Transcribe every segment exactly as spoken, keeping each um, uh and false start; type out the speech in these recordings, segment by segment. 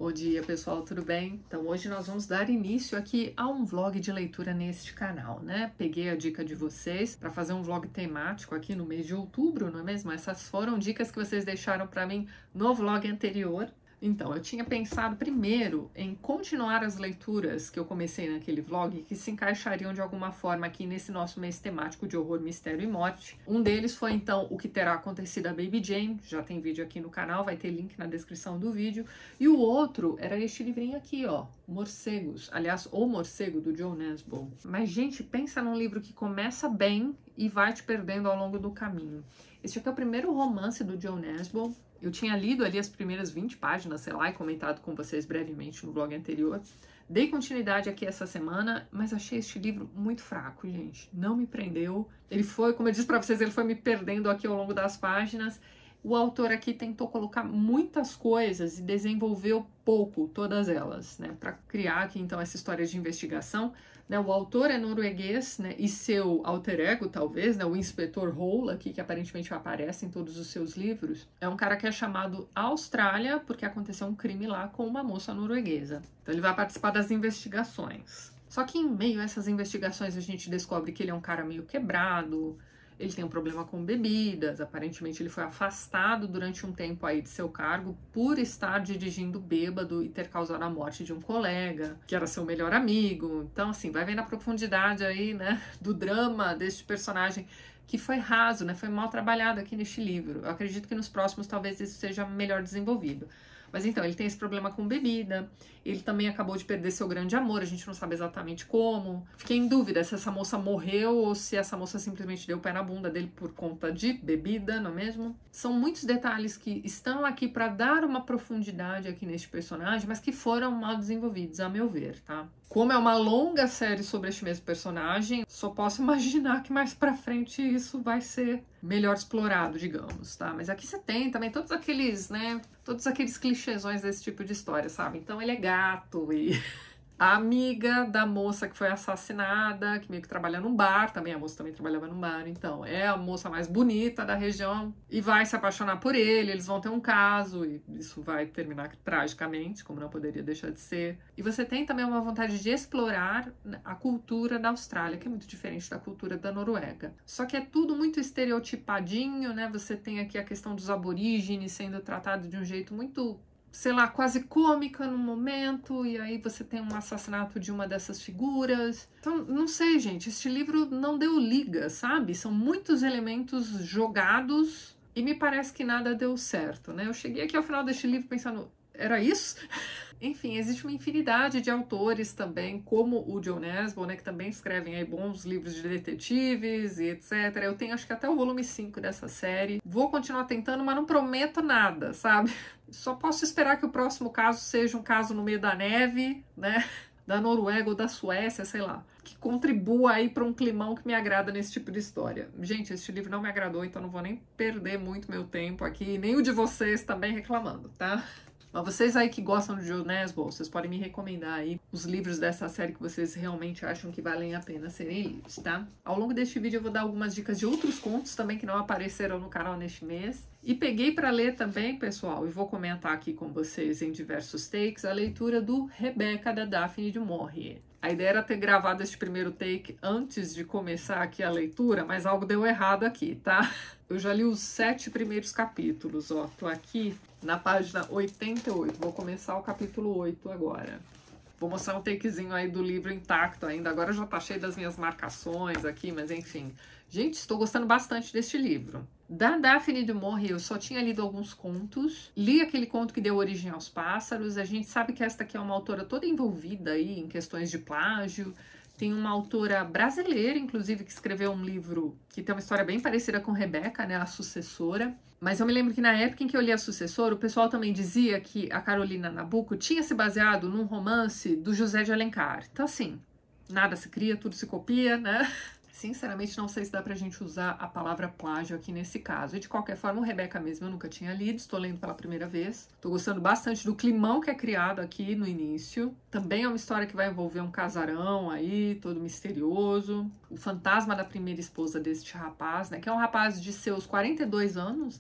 Bom dia, pessoal, tudo bem? Então hoje nós vamos dar início aqui a um vlog de leitura neste canal, né? Peguei a dica de vocês para fazer um vlog temático aqui no mês de outubro, não é mesmo? Essas foram dicas que vocês deixaram para mim no vlog anterior. Então, eu tinha pensado primeiro em continuar as leituras que eu comecei naquele vlog, que se encaixariam de alguma forma aqui nesse nosso mês temático de horror, mistério e morte. Um deles foi, então, O Que Terá Acontecido a Baby Jane, já tem vídeo aqui no canal, vai ter link na descrição do vídeo. E o outro era este livrinho aqui, ó, Morcegos, aliás, O Morcego, do Joe Nesbo. Mas, gente, pensa num livro que começa bem e vai te perdendo ao longo do caminho. Este aqui é o primeiro romance do Joe Nesbo. Eu tinha lido ali as primeiras vinte páginas, sei lá, e comentado com vocês brevemente no blog anterior. Dei continuidade aqui essa semana, mas achei este livro muito fraco, gente. Não me prendeu. Ele foi, como eu disse para vocês, ele foi me perdendo aqui ao longo das páginas. O autor aqui tentou colocar muitas coisas e desenvolveu pouco todas elas, né? Para criar aqui, então, essa história de investigação. Né, o autor é norueguês, né, e seu alter ego, talvez, né, o inspetor Hole, aqui, que aparentemente aparece em todos os seus livros, é um cara que é chamado à Austrália porque aconteceu um crime lá com uma moça norueguesa. Então ele vai participar das investigações. Só que em meio a essas investigações a gente descobre que ele é um cara meio quebrado, ele tem um problema com bebidas, aparentemente ele foi afastado durante um tempo aí de seu cargo por estar dirigindo bêbado e ter causado a morte de um colega, que era seu melhor amigo. Então, assim, vai vendo a profundidade aí, né, do drama deste personagem, que foi raso, né, foi mal trabalhado aqui neste livro. Eu acredito que nos próximos talvez isso seja melhor desenvolvido. Mas então, ele tem esse problema com bebida, ele também acabou de perder seu grande amor, a gente não sabe exatamente como. Fiquei em dúvida se essa moça morreu ou se essa moça simplesmente deu o pé na bunda dele por conta de bebida, não é mesmo? São muitos detalhes que estão aqui para dar uma profundidade aqui neste personagem, mas que foram mal desenvolvidos, a meu ver, tá? Como é uma longa série sobre este mesmo personagem, só posso imaginar que mais pra frente isso vai ser melhor explorado, digamos, tá? Mas aqui você tem também todos aqueles, né, todos aqueles clichêsões desse tipo de história, sabe? Então ele é gato e a amiga da moça que foi assassinada, que meio que trabalha num bar, também a moça também trabalhava num bar, então é a moça mais bonita da região e vai se apaixonar por ele, eles vão ter um caso e isso vai terminar tragicamente, como não poderia deixar de ser. E você tem também uma vontade de explorar a cultura da Austrália, que é muito diferente da cultura da Noruega. Só que é tudo muito estereotipadinho, né? Você tem aqui a questão dos aborígenes sendo tratado de um jeito muito, sei lá, quase cômica no momento, e aí você tem um assassinato de uma dessas figuras. Então, não sei, gente, este livro não deu liga, sabe? São muitos elementos jogados e me parece que nada deu certo, né? Eu cheguei aqui ao final deste livro pensando, era isso? Enfim, existe uma infinidade de autores também, como o Joe Nesbo, né, que também escrevem aí bons livros de detetives e etcétera. Eu tenho acho que até o volume cinco dessa série. Vou continuar tentando, mas não prometo nada, sabe? Só posso esperar que o próximo caso seja um caso no meio da neve, né, da Noruega ou da Suécia, sei lá, que contribua aí para um climão que me agrada nesse tipo de história. Gente, esse livro não me agradou, então não vou nem perder muito meu tempo aqui, nem o de vocês também reclamando, tá? Mas vocês aí que gostam do Joe Nesbo, vocês podem me recomendar aí os livros dessa série que vocês realmente acham que valem a pena serem lidos, tá? Ao longo deste vídeo eu vou dar algumas dicas de outros contos também que não apareceram no canal neste mês. E peguei para ler também, pessoal, e vou comentar aqui com vocês em diversos takes, a leitura do Rebecca, da Daphne du Maurier. A ideia era ter gravado este primeiro take antes de começar aqui a leitura, mas algo deu errado aqui, tá? Eu já li os sete primeiros capítulos, ó, tô aqui na página oitenta e oito, vou começar o capítulo oito agora. Vou mostrar um takezinho aí do livro intacto ainda, agora já tá cheio das minhas marcações aqui, mas enfim. Gente, estou gostando bastante deste livro. Da Daphne du Maurier eu só tinha lido alguns contos, li aquele conto que deu origem aos pássaros, a gente sabe que esta aqui é uma autora toda envolvida aí em questões de plágio. Tem uma autora brasileira, inclusive, que escreveu um livro que tem uma história bem parecida com Rebecca, né, a sucessora. Mas eu me lembro que na época em que eu li a sucessora, o pessoal também dizia que a Carolina Nabuco tinha se baseado num romance do José de Alencar. Então, assim, nada se cria, tudo se copia, né? Sinceramente, não sei se dá pra gente usar a palavra plágio aqui nesse caso. E de qualquer forma, o Rebecca mesmo eu nunca tinha lido, estou lendo pela primeira vez. Tô gostando bastante do climão que é criado aqui no início. Também é uma história que vai envolver um casarão aí, todo misterioso. O fantasma da primeira esposa deste rapaz, né? Que é um rapaz de seus quarenta e dois anos, né?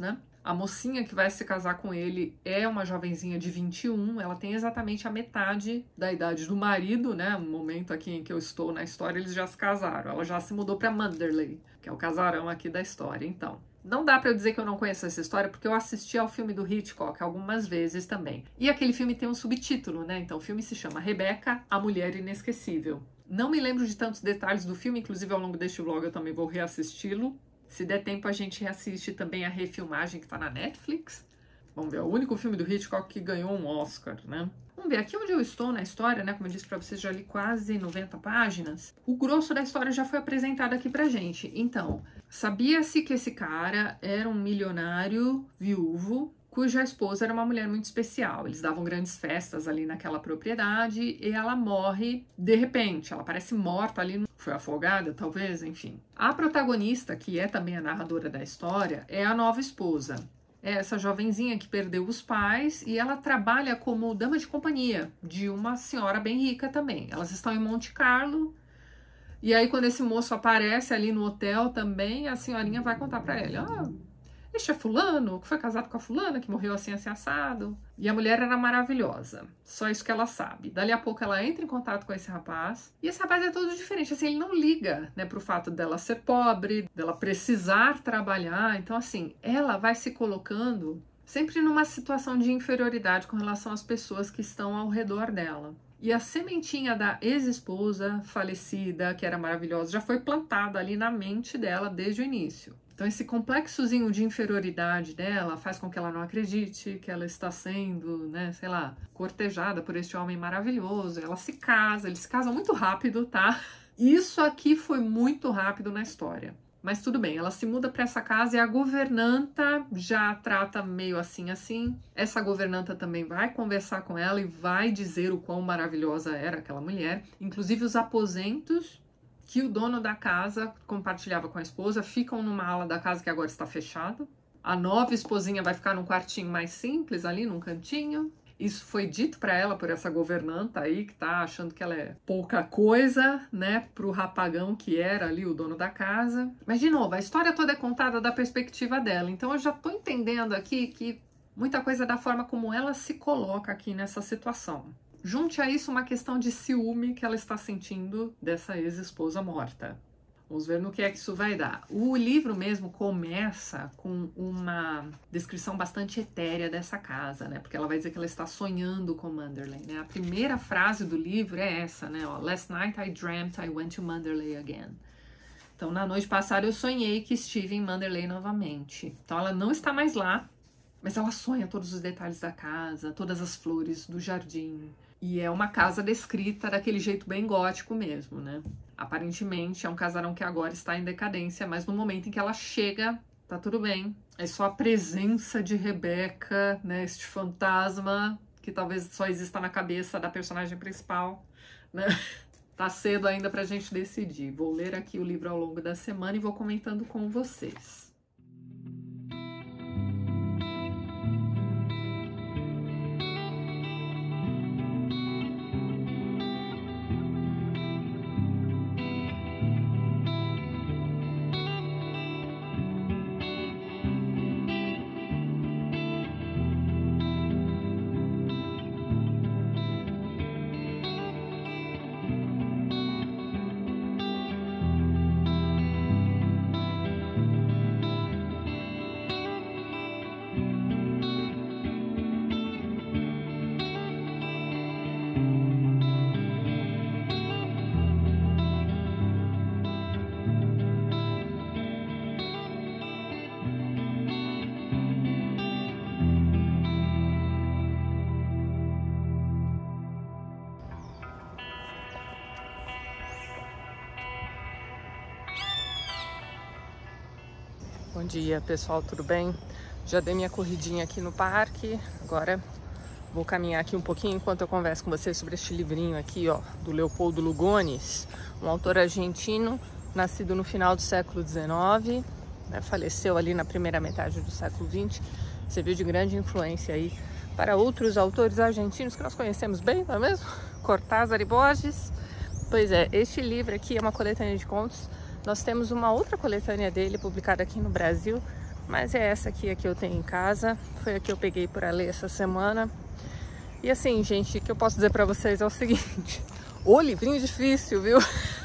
A mocinha que vai se casar com ele é uma jovenzinha de vinte e um, ela tem exatamente a metade da idade do marido, né? No momento aqui em que eu estou na história, eles já se casaram. Ela já se mudou para Manderley, que é o casarão aqui da história, então. Não dá para eu dizer que eu não conheço essa história, porque eu assisti ao filme do Hitchcock algumas vezes também. E aquele filme tem um subtítulo, né? Então o filme se chama Rebecca, a Mulher Inesquecível. Não me lembro de tantos detalhes do filme, inclusive ao longo deste vlog eu também vou reassisti-lo. Se der tempo, a gente reassiste também a refilmagem que tá na Netflix. Vamos ver, é o único filme do Hitchcock que ganhou um Oscar, né? Vamos ver, aqui onde eu estou na história, né? Como eu disse pra vocês, já li quase noventa páginas. O grosso da história já foi apresentado aqui pra gente. Então, sabia-se que esse cara era um milionário viúvo, cuja esposa era uma mulher muito especial. Eles davam grandes festas ali naquela propriedade e ela morre de repente. Ela parece morta ali, foi afogada, talvez, enfim. A protagonista, que é também a narradora da história, é a nova esposa. É essa jovenzinha que perdeu os pais e ela trabalha como dama de companhia de uma senhora bem rica também. Elas estão em Monte Carlo. E aí, quando esse moço aparece ali no hotel também, a senhorinha vai contar pra ele: ah, este é fulano, que foi casado com a fulana, que morreu assim, assim, assado. E a mulher era maravilhosa. Só isso que ela sabe. Dali a pouco ela entra em contato com esse rapaz. E esse rapaz é todo diferente. Assim, ele não liga, né, pro fato dela ser pobre, dela precisar trabalhar. Então, assim, ela vai se colocando sempre numa situação de inferioridade com relação às pessoas que estão ao redor dela. E a sementinha da ex-esposa falecida, que era maravilhosa, já foi plantada ali na mente dela desde o início. Então esse complexozinho de inferioridade dela faz com que ela não acredite que ela está sendo, né, sei lá, cortejada por este homem maravilhoso. Ela se casa, eles se casam muito rápido, tá? Isso aqui foi muito rápido na história. Mas tudo bem, ela se muda para essa casa e a governanta já trata meio assim, assim. Essa governanta também vai conversar com ela e vai dizer o quão maravilhosa era aquela mulher. Inclusive os aposentos que o dono da casa compartilhava com a esposa ficam numa ala da casa que agora está fechada. A nova esposinha vai ficar num quartinho mais simples ali, num cantinho. Isso foi dito para ela por essa governanta aí, que tá achando que ela é pouca coisa, né, pro rapagão que era ali o dono da casa. Mas, de novo, a história toda é contada da perspectiva dela. Então, eu já tô entendendo aqui que muita coisa é da forma como ela se coloca aqui nessa situação. Junte a isso uma questão de ciúme que ela está sentindo dessa ex-esposa morta. Vamos ver no que é que isso vai dar. O livro mesmo começa com uma descrição bastante etérea dessa casa, né? Porque ela vai dizer que ela está sonhando com Manderley, né? A primeira frase do livro é essa, né? Ó, Last night I dreamt I went to Manderley again. Então, na noite passada eu sonhei que estive em Manderley novamente. Então, ela não está mais lá, mas ela sonha todos os detalhes da casa, todas as flores do jardim. E é uma casa descrita daquele jeito bem gótico mesmo, né? Aparentemente é um casarão que agora está em decadência, mas no momento em que ela chega, tá tudo bem. É só a presença de Rebecca, né? Este fantasma que talvez só exista na cabeça da personagem principal, né? Tá cedo ainda pra gente decidir. Vou ler aqui o livro ao longo da semana e vou comentando com vocês. Bom dia, pessoal, tudo bem? Já dei minha corridinha aqui no parque, agora vou caminhar aqui um pouquinho enquanto eu converso com vocês sobre este livrinho aqui, ó, do Leopoldo Lugones, um autor argentino, nascido no final do século dezenove, né, faleceu ali na primeira metade do século vinte, serviu de grande influência aí para outros autores argentinos que nós conhecemos bem, não é mesmo? Cortázar e Borges. Pois é, este livro aqui é uma coletânea de contos. Nós temos uma outra coletânea dele publicada aqui no Brasil, mas é essa aqui a que eu tenho em casa. Foi a que eu peguei para ler essa semana. E assim, gente, o que eu posso dizer para vocês é o seguinte: o livrinho difícil, viu?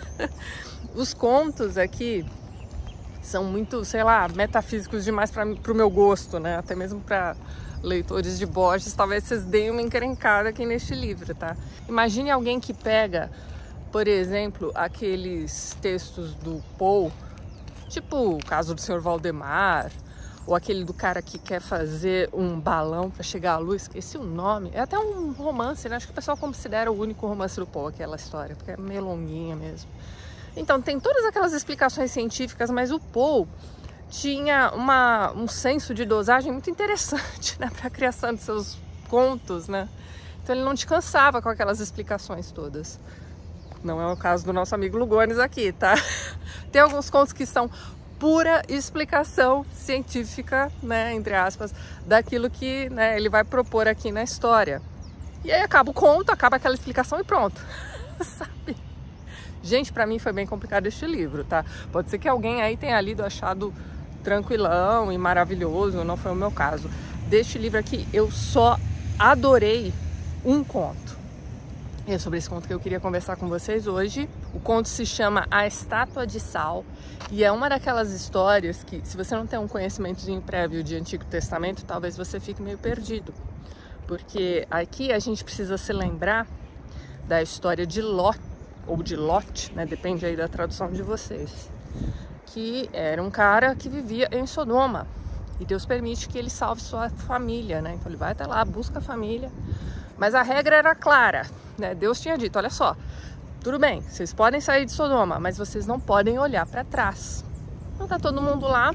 Os contos aqui são muito, sei lá, metafísicos demais para o meu gosto, né? Até mesmo para leitores de Borges, talvez vocês deem uma encrencada aqui neste livro, tá? Imagine alguém que pega, por exemplo, aqueles textos do Poe, tipo o caso do senhor Valdemar, ou aquele do cara que quer fazer um balão para chegar à luz, esqueci o nome. É até um romance, né? Acho que o pessoal considera o único romance do Poe, aquela história, porque é meio longuinha mesmo. Então, tem todas aquelas explicações científicas, mas o Poe tinha uma, um senso de dosagem muito interessante, né, para a criação de seus contos, né? Então ele não te cansava com aquelas explicações todas. Não é o caso do nosso amigo Lugones aqui, tá? Tem alguns contos que são pura explicação científica, né, entre aspas, daquilo que, né, ele vai propor aqui na história. E aí acaba o conto, acaba aquela explicação e pronto, sabe? Gente, pra mim foi bem complicado este livro, tá? Pode ser que alguém aí tenha lido, achado tranquilão e maravilhoso, não foi o meu caso. Deste livro aqui, eu só adorei um conto. E é sobre esse conto que eu queria conversar com vocês hoje. O conto se chama A Estátua de Sal e é uma daquelas histórias que, se você não tem um conhecimentozinho prévio de Antigo Testamento, talvez você fique meio perdido. Porque aqui a gente precisa se lembrar da história de Ló, ou de Lot, né? Depende aí da tradução de vocês. Que era um cara que vivia em Sodoma. E Deus permite que ele salve sua família, né? Então ele vai até lá, busca a família. Mas a regra era clara, né? Deus tinha dito, olha só, tudo bem, vocês podem sair de Sodoma, mas vocês não podem olhar para trás. Então tá todo mundo lá,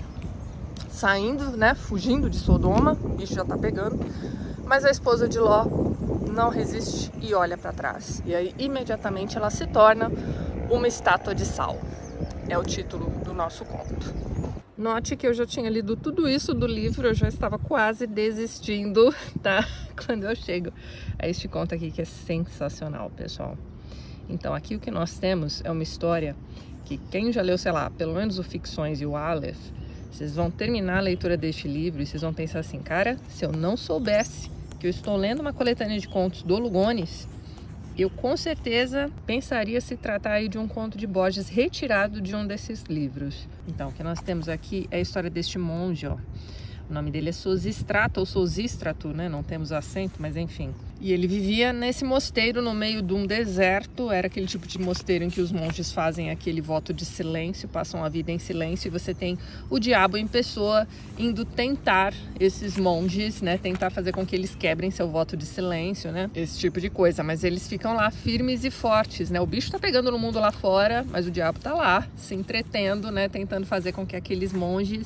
saindo, né? Fugindo de Sodoma, o bicho já tá pegando. Mas a esposa de Ló não resiste e olha para trás. E aí, imediatamente, ela se torna uma estátua de sal. É o título do nosso conto. Note que eu já tinha lido tudo isso do livro, eu já estava quase desistindo, tá? Quando eu chego a este conto aqui, que é sensacional, pessoal. Então, aqui o que nós temos é uma história que quem já leu, sei lá, pelo menos o Ficções e o Aleph, vocês vão terminar a leitura deste livro e vocês vão pensar assim, cara, se eu não soubesse que eu estou lendo uma coletânea de contos do Lugones, eu com certeza pensaria se tratar aí de um conto de Borges retirado de um desses livros. Então, o que nós temos aqui é a história deste monge, ó. O nome dele é Sosistrato ou Sosístrato, né? Não temos acento, mas enfim. E ele vivia nesse mosteiro no meio de um deserto. Era aquele tipo de mosteiro em que os monges fazem aquele voto de silêncio, passam a vida em silêncio. E você tem o diabo em pessoa indo tentar esses monges, né? Tentar fazer com que eles quebrem seu voto de silêncio, né? Esse tipo de coisa. Mas eles ficam lá firmes e fortes, né? O bicho tá pegando no mundo lá fora, mas o diabo tá lá, se entretendo, né? Tentando fazer com que aqueles monges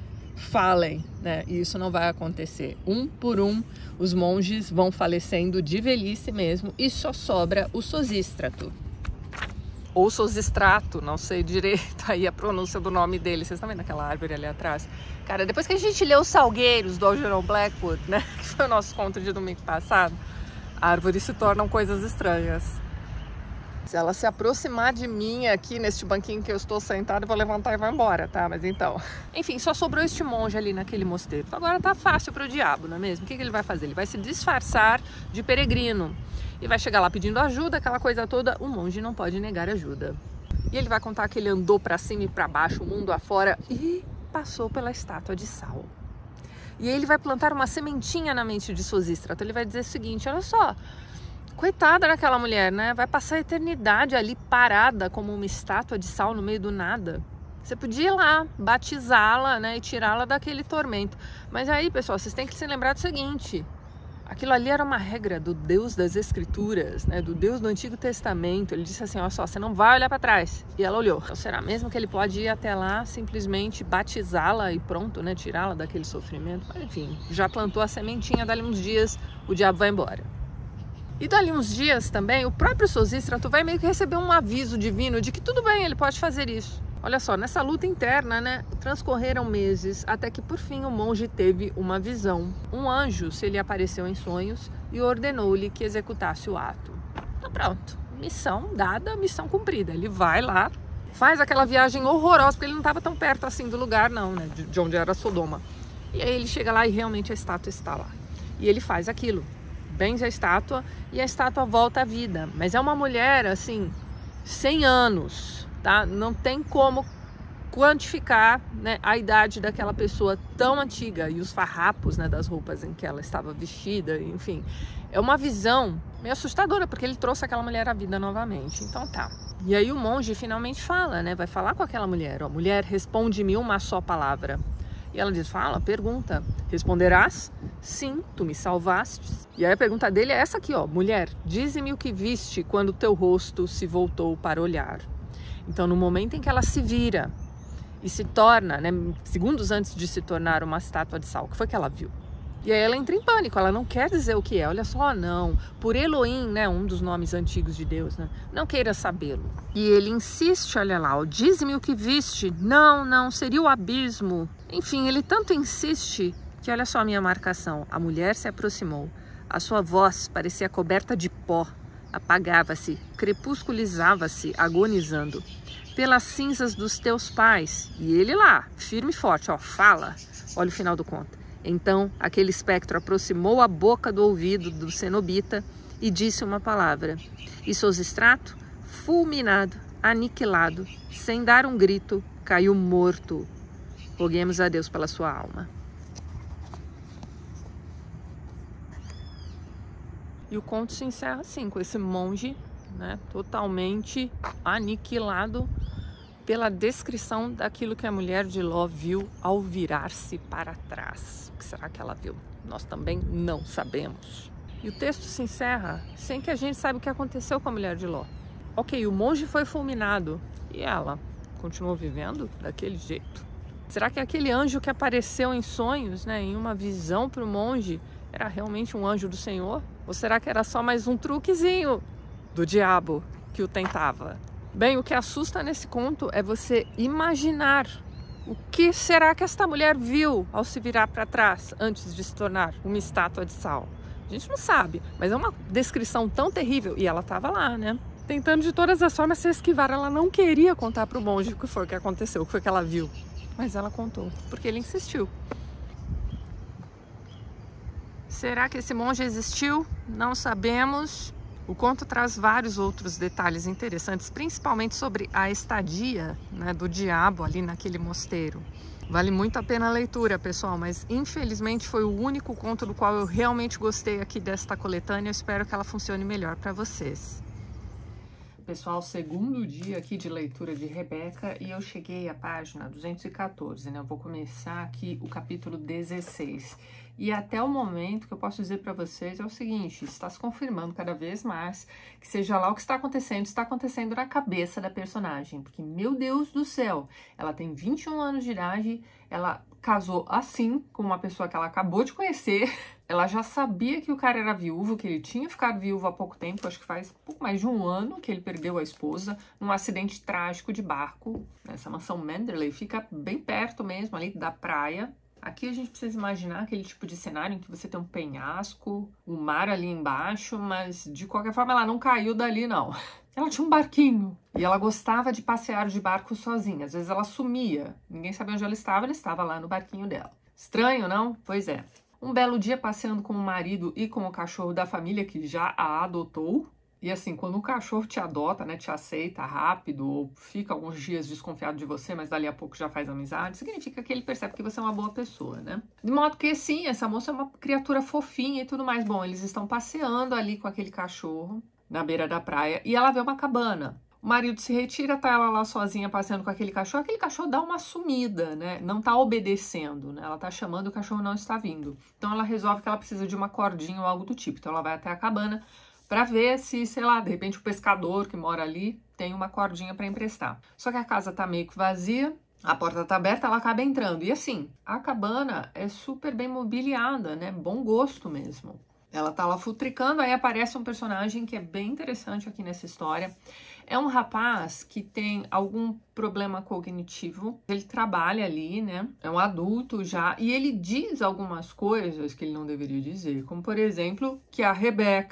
falem, né? E isso não vai acontecer. Um por um, os monges vão falecendo de velhice mesmo e só sobra o Sosístrato. Ou Sosistrato, não sei direito aí a pronúncia do nome dele. Vocês estão vendo aquela árvore ali atrás? Cara, depois que a gente leu Os Salgueiros, do Algernon Blackwood, né? Que foi o nosso conto de domingo passado, árvores se tornam coisas estranhas. Se ela se aproximar de mim aqui neste banquinho que eu estou sentado, eu vou levantar e vou embora, tá? Mas então... Enfim, só sobrou este monge ali naquele mosteiro. Então agora tá fácil pro diabo, não é mesmo? O que que ele vai fazer? Ele vai se disfarçar de peregrino. E vai chegar lá pedindo ajuda, aquela coisa toda. O monge não pode negar ajuda. E ele vai contar que ele andou pra cima e pra baixo, o mundo afora, e passou pela estátua de sal. E aí ele vai plantar uma sementinha na mente de Sosístrato. Ele vai dizer o seguinte, olha só... Coitada daquela mulher, né? Vai passar a eternidade ali parada como uma estátua de sal no meio do nada. Você podia ir lá, batizá-la, né? E tirá-la daquele tormento. Mas aí, pessoal, vocês têm que se lembrar do seguinte. Aquilo ali era uma regra do Deus das Escrituras, né? Do Deus do Antigo Testamento. Ele disse assim, olha só, você não vai olhar para trás. E ela olhou. Então, será mesmo que ele pode ir até lá, simplesmente batizá-la e pronto, né? Tirá-la daquele sofrimento? Mas, enfim, já plantou a sementinha, dali uns dias o diabo vai embora. E dali uns dias também, o próprio Sosístrato vai meio que receber um aviso divino de que tudo bem, ele pode fazer isso. Olha só, nessa luta interna, né, transcorreram meses até que por fim o monge teve uma visão. Um anjo se lhe apareceu em sonhos e ordenou-lhe que executasse o ato. Então pronto, missão dada, missão cumprida. Ele vai lá faz aquela viagem horrorosa, porque ele não estava tão perto assim do lugar não, né, de, de onde era Sodoma. E aí ele chega lá e realmente a estátua está lá. E ele faz aquilo, benze a estátua e a estátua volta à vida. Mas é uma mulher, assim, cem anos, tá? Não tem como quantificar, né, a idade daquela pessoa tão antiga e os farrapos, né, das roupas em que ela estava vestida, enfim. É uma visão meio assustadora, porque ele trouxe aquela mulher à vida novamente. Então tá. E aí o monge finalmente fala, né, vai falar com aquela mulher. Ó, mulher, responde-me uma só palavra. E ela diz, fala, pergunta, responderás? Sim, tu me salvaste. E aí a pergunta dele é essa aqui, ó, mulher, dize-me o que viste quando teu rosto se voltou para olhar. Então no momento em que ela se vira e se torna, né, segundos antes de se tornar uma estátua de sal, o que foi que ela viu? E aí ela entra em pânico, ela não quer dizer o que é, olha só, não, por Elohim, né, um dos nomes antigos de Deus, né, não queira sabê-lo. E ele insiste, olha lá, diz-me o que viste, não, não, seria o abismo. Enfim, ele tanto insiste que olha só a minha marcação, a mulher se aproximou, a sua voz parecia coberta de pó, apagava-se, crepusculizava-se, agonizando, pelas cinzas dos teus pais. E ele lá, firme e forte, ó, fala, olha o final do conto. Então aquele espectro aproximou a boca do ouvido do cenobita e disse uma palavra. E Sosistrato, fulminado, aniquilado, sem dar um grito, caiu morto. Roguemos a Deus pela sua alma. E o conto se encerra assim, com esse monge, né, totalmente aniquilado pela descrição daquilo que a mulher de Ló viu ao virar-se para trás. O que será que ela viu? Nós também não sabemos. E o texto se encerra sem que a gente saiba o que aconteceu com a mulher de Ló. Ok, o monge foi fulminado e ela continuou vivendo daquele jeito. Será que aquele anjo que apareceu em sonhos, né, em uma visão para o monge, era realmente um anjo do Senhor? Ou será que era só mais um truquezinho do diabo que o tentava? Bem, o que assusta nesse conto é você imaginar o que será que esta mulher viu ao se virar para trás antes de se tornar uma estátua de sal. A gente não sabe, mas é uma descrição tão terrível. E ela estava lá, né? Tentando de todas as formas se esquivar. Ela não queria contar para o monge o que foi que aconteceu, o que foi que ela viu. Mas ela contou, porque ele insistiu. Será que esse monge existiu? Não sabemos. O conto traz vários outros detalhes interessantes, principalmente sobre a estadia, né, do diabo ali naquele mosteiro. Vale muito a pena a leitura, pessoal, mas infelizmente foi o único conto do qual eu realmente gostei aqui desta coletânea. Eu espero que ela funcione melhor para vocês. Pessoal, segundo dia aqui de leitura de Rebeca e eu cheguei à página duzentos e quatorze, né? Eu vou começar aqui o capítulo dezesseis. E até o momento que eu posso dizer para vocês é o seguinte, está se confirmando cada vez mais que seja lá o que está acontecendo, está acontecendo na cabeça da personagem. Porque, meu Deus do céu, ela tem vinte e um anos de idade, ela casou assim com uma pessoa que ela acabou de conhecer, ela já sabia que o cara era viúvo, que ele tinha ficado viúvo há pouco tempo, acho que faz pouco mais de um ano que ele perdeu a esposa num acidente trágico de barco. Essa mansão Manderley fica bem perto mesmo ali da praia. Aqui a gente precisa imaginar aquele tipo de cenário em que você tem um penhasco, o mar ali embaixo, mas de qualquer forma ela não caiu dali não. Ela tinha um barquinho e ela gostava de passear de barco sozinha. Às vezes ela sumia, ninguém sabia onde ela estava, ela estava lá no barquinho dela. Estranho, não? Pois é. Um belo dia passeando com o marido e com o cachorro da família que já a adotou. E assim, quando um cachorro te adota, né, te aceita rápido, ou fica alguns dias desconfiado de você, mas dali a pouco já faz amizade, significa que ele percebe que você é uma boa pessoa, né? De modo que, sim, essa moça é uma criatura fofinha e tudo mais. Bom, eles estão passeando ali com aquele cachorro na beira da praia e ela vê uma cabana. O marido se retira, tá ela lá sozinha passeando com aquele cachorro, aquele cachorro dá uma sumida, né? Não tá obedecendo, né? Ela tá chamando, o cachorro não está vindo. Então ela resolve que ela precisa de uma cordinha ou algo do tipo. Então ela vai até a cabana para ver se, sei lá, de repente o pescador que mora ali tem uma cordinha para emprestar. Só que a casa tá meio que vazia, a porta tá aberta, ela acaba entrando. E assim, a cabana é super bem mobiliada, né? Bom gosto mesmo. Ela tá lá futricando, aí aparece um personagem que é bem interessante aqui nessa história. É um rapaz que tem algum problema cognitivo, ele trabalha ali, né? É um adulto já, e ele diz algumas coisas que ele não deveria dizer, como por exemplo, que a Rebeca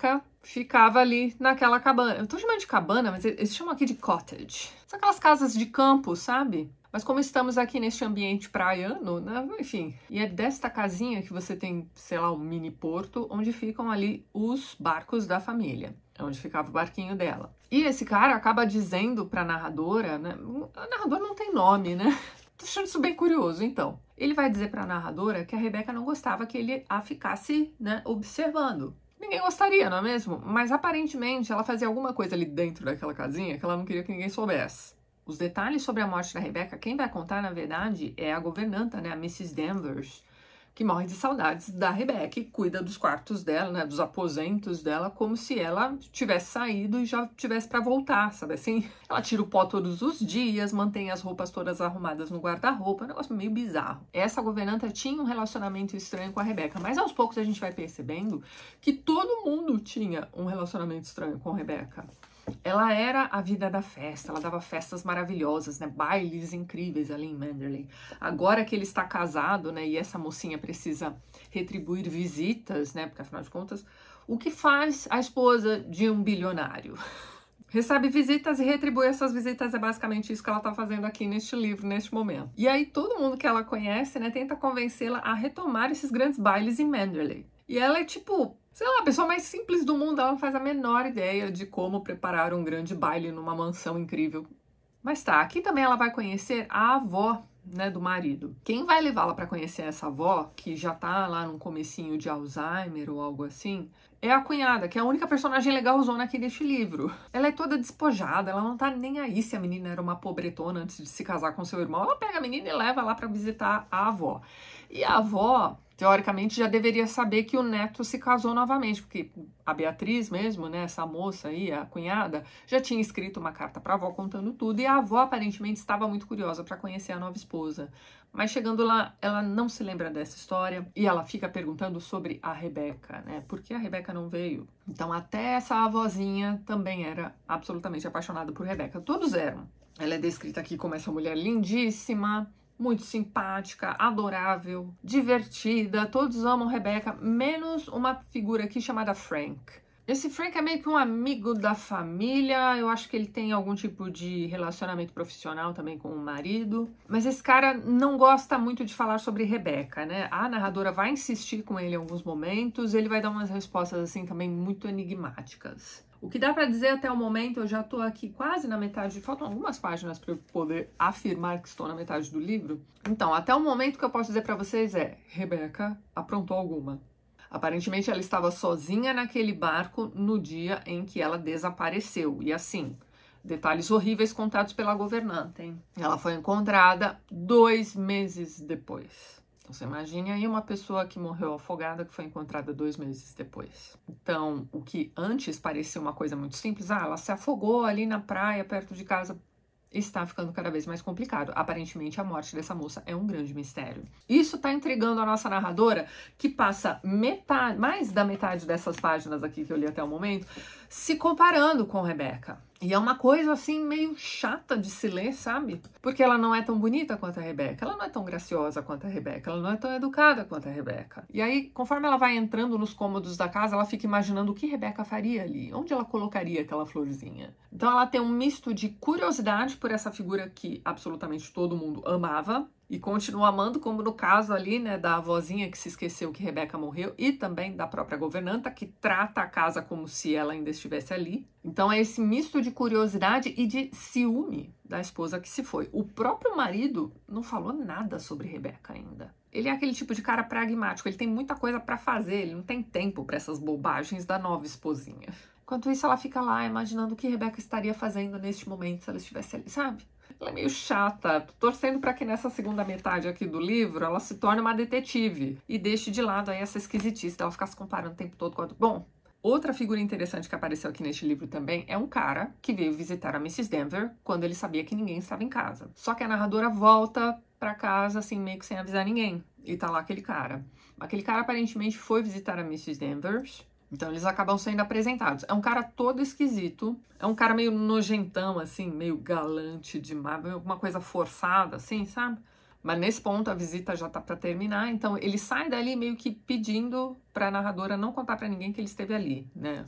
ficava ali naquela cabana. Eu tô chamando de cabana, mas eles chamam aqui de cottage. São aquelas casas de campo, sabe? Mas como estamos aqui neste ambiente praiano, né? Enfim, e é desta casinha que você tem, sei lá, um mini porto, onde ficam ali os barcos da família. É onde ficava o barquinho dela. E esse cara acaba dizendo pra narradora, né? A narradora não tem nome, né? Tô achando isso bem curioso, então. Ele vai dizer pra narradora que a Rebecca não gostava que ele a ficasse, né, observando. Ninguém gostaria, não é mesmo? Mas aparentemente ela fazia alguma coisa ali dentro daquela casinha que ela não queria que ninguém soubesse. Os detalhes sobre a morte da Rebecca, quem vai contar, na verdade, é a governanta, né, a missus Danvers, que morre de saudades da Rebecca e cuida dos quartos dela, né, dos aposentos dela, como se ela tivesse saído e já tivesse para voltar, sabe assim? Ela tira o pó todos os dias, mantém as roupas todas arrumadas no guarda-roupa, um negócio meio bizarro. Essa governanta tinha um relacionamento estranho com a Rebecca, mas aos poucos a gente vai percebendo que todo mundo tinha um relacionamento estranho com a Rebecca. Ela era a vida da festa, ela dava festas maravilhosas, né, bailes incríveis ali em Manderley. Agora que ele está casado, né, e essa mocinha precisa retribuir visitas, né, porque afinal de contas, o que faz a esposa de um bilionário? Recebe visitas e retribui essas visitas, é basicamente isso que ela está fazendo aqui neste livro, neste momento. E aí todo mundo que ela conhece, né, tenta convencê-la a retomar esses grandes bailes em Manderley. E ela é tipo, sei lá, a pessoa mais simples do mundo, ela não faz a menor ideia de como preparar um grande baile numa mansão incrível. Mas tá, aqui também ela vai conhecer a avó, né, do marido. Quem vai levá-la para conhecer essa avó, que já tá lá num comecinho de Alzheimer ou algo assim, é a cunhada, que é a única personagem legalzona aqui deste livro. Ela é toda despojada, ela não tá nem aí se a menina era uma pobretona antes de se casar com seu irmão. Ela pega a menina e leva lá para visitar a avó. E a avó, teoricamente, já deveria saber que o neto se casou novamente, porque a Beatriz mesmo, né, essa moça aí, a cunhada, já tinha escrito uma carta para a avó contando tudo, e a avó aparentemente estava muito curiosa para conhecer a nova esposa. Mas chegando lá, ela não se lembra dessa história, e ela fica perguntando sobre a Rebecca, né, por que a Rebecca não veio? Então até essa avózinha também era absolutamente apaixonada por Rebecca. Todos eram. Ela é descrita aqui como essa mulher lindíssima, muito simpática, adorável, divertida, todos amam Rebecca, menos uma figura aqui chamada Frank. Esse Frank é meio que um amigo da família, eu acho que ele tem algum tipo de relacionamento profissional também com o marido, mas esse cara não gosta muito de falar sobre Rebecca, né? A narradora vai insistir com ele em alguns momentos, ele vai dar umas respostas assim também muito enigmáticas. O que dá para dizer até o momento, eu já estou aqui quase na metade, faltam algumas páginas para eu poder afirmar que estou na metade do livro. Então, até o momento que eu posso dizer para vocês é, Rebecca aprontou alguma. Aparentemente ela estava sozinha naquele barco no dia em que ela desapareceu. E assim, detalhes horríveis contados pela governanta, hein? Ela foi encontrada dois meses depois. Então, você imagine aí uma pessoa que morreu afogada que foi encontrada dois meses depois. Então, o que antes parecia uma coisa muito simples, ah, ela se afogou ali na praia, perto de casa, está ficando cada vez mais complicado. Aparentemente, a morte dessa moça é um grande mistério. Isso está intrigando a nossa narradora, que passa metade, mais da metade dessas páginas aqui que eu li até o momento, se comparando com Rebecca. E é uma coisa, assim, meio chata de se ler, sabe? Porque ela não é tão bonita quanto a Rebecca, ela não é tão graciosa quanto a Rebecca, ela não é tão educada quanto a Rebecca. E aí, conforme ela vai entrando nos cômodos da casa, ela fica imaginando o que Rebecca faria ali, onde ela colocaria aquela florzinha. Então ela tem um misto de curiosidade por essa figura que absolutamente todo mundo amava, e continua amando, como no caso ali, né, da avózinha que se esqueceu que Rebecca morreu, e também da própria governanta, que trata a casa como se ela ainda estivesse ali. Então é esse misto de curiosidade e de ciúme da esposa que se foi. O próprio marido não falou nada sobre Rebecca ainda. Ele é aquele tipo de cara pragmático, ele tem muita coisa para fazer, ele não tem tempo para essas bobagens da nova esposinha. Enquanto isso, ela fica lá imaginando o que Rebecca estaria fazendo neste momento se ela estivesse ali, sabe? Ela é meio chata, tô torcendo para que nessa segunda metade aqui do livro ela se torne uma detetive e deixe de lado aí essa esquisitice dela ficar se comparando o tempo todo com a... Bom, outra figura interessante que apareceu aqui neste livro também é um cara que veio visitar a missus Danvers quando ele sabia que ninguém estava em casa. Só que a narradora volta para casa assim meio que sem avisar ninguém e tá lá aquele cara. Aquele cara aparentemente foi visitar a missus Danvers. Então eles acabam sendo apresentados. É um cara todo esquisito, é um cara meio nojentão, assim, meio galante demais, alguma coisa forçada, assim, sabe? Mas nesse ponto a visita já tá para terminar, então ele sai dali meio que pedindo pra narradora não contar pra ninguém que ele esteve ali, né?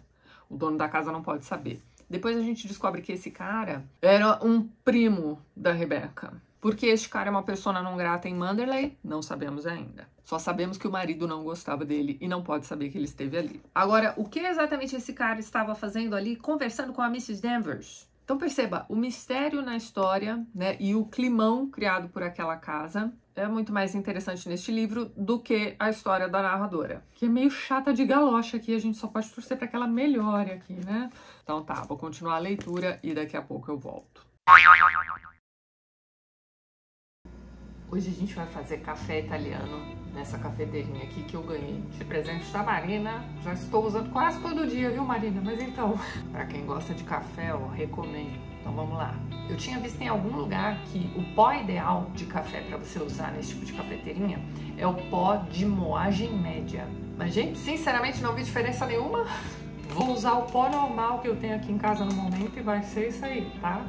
O dono da casa não pode saber. Depois a gente descobre que esse cara era um primo da Rebecca. Por que este cara é uma persona não grata em Manderley? Não sabemos ainda. Só sabemos que o marido não gostava dele e não pode saber que ele esteve ali. Agora, o que exatamente esse cara estava fazendo ali, conversando com a missus Danvers? Então perceba, o mistério na história, né, e o climão criado por aquela casa é muito mais interessante neste livro do que a história da narradora, que é meio chata de galocha aqui, a gente só pode torcer para que ela melhore aqui, né? Então tá, vou continuar a leitura e daqui a pouco eu volto. Hoje a gente vai fazer café italiano nessa cafeteirinha aqui que eu ganhei de presente da Marina. Já estou usando quase todo dia, viu, Marina? Mas então, para quem gosta de café, ó, recomendo. Então vamos lá. Eu tinha visto em algum lugar que o pó ideal de café para você usar nesse tipo de cafeteirinha é o pó de moagem média. Mas, gente, sinceramente não vi diferença nenhuma. Vou usar o pó normal que eu tenho aqui em casa no momento e vai ser isso aí, tá?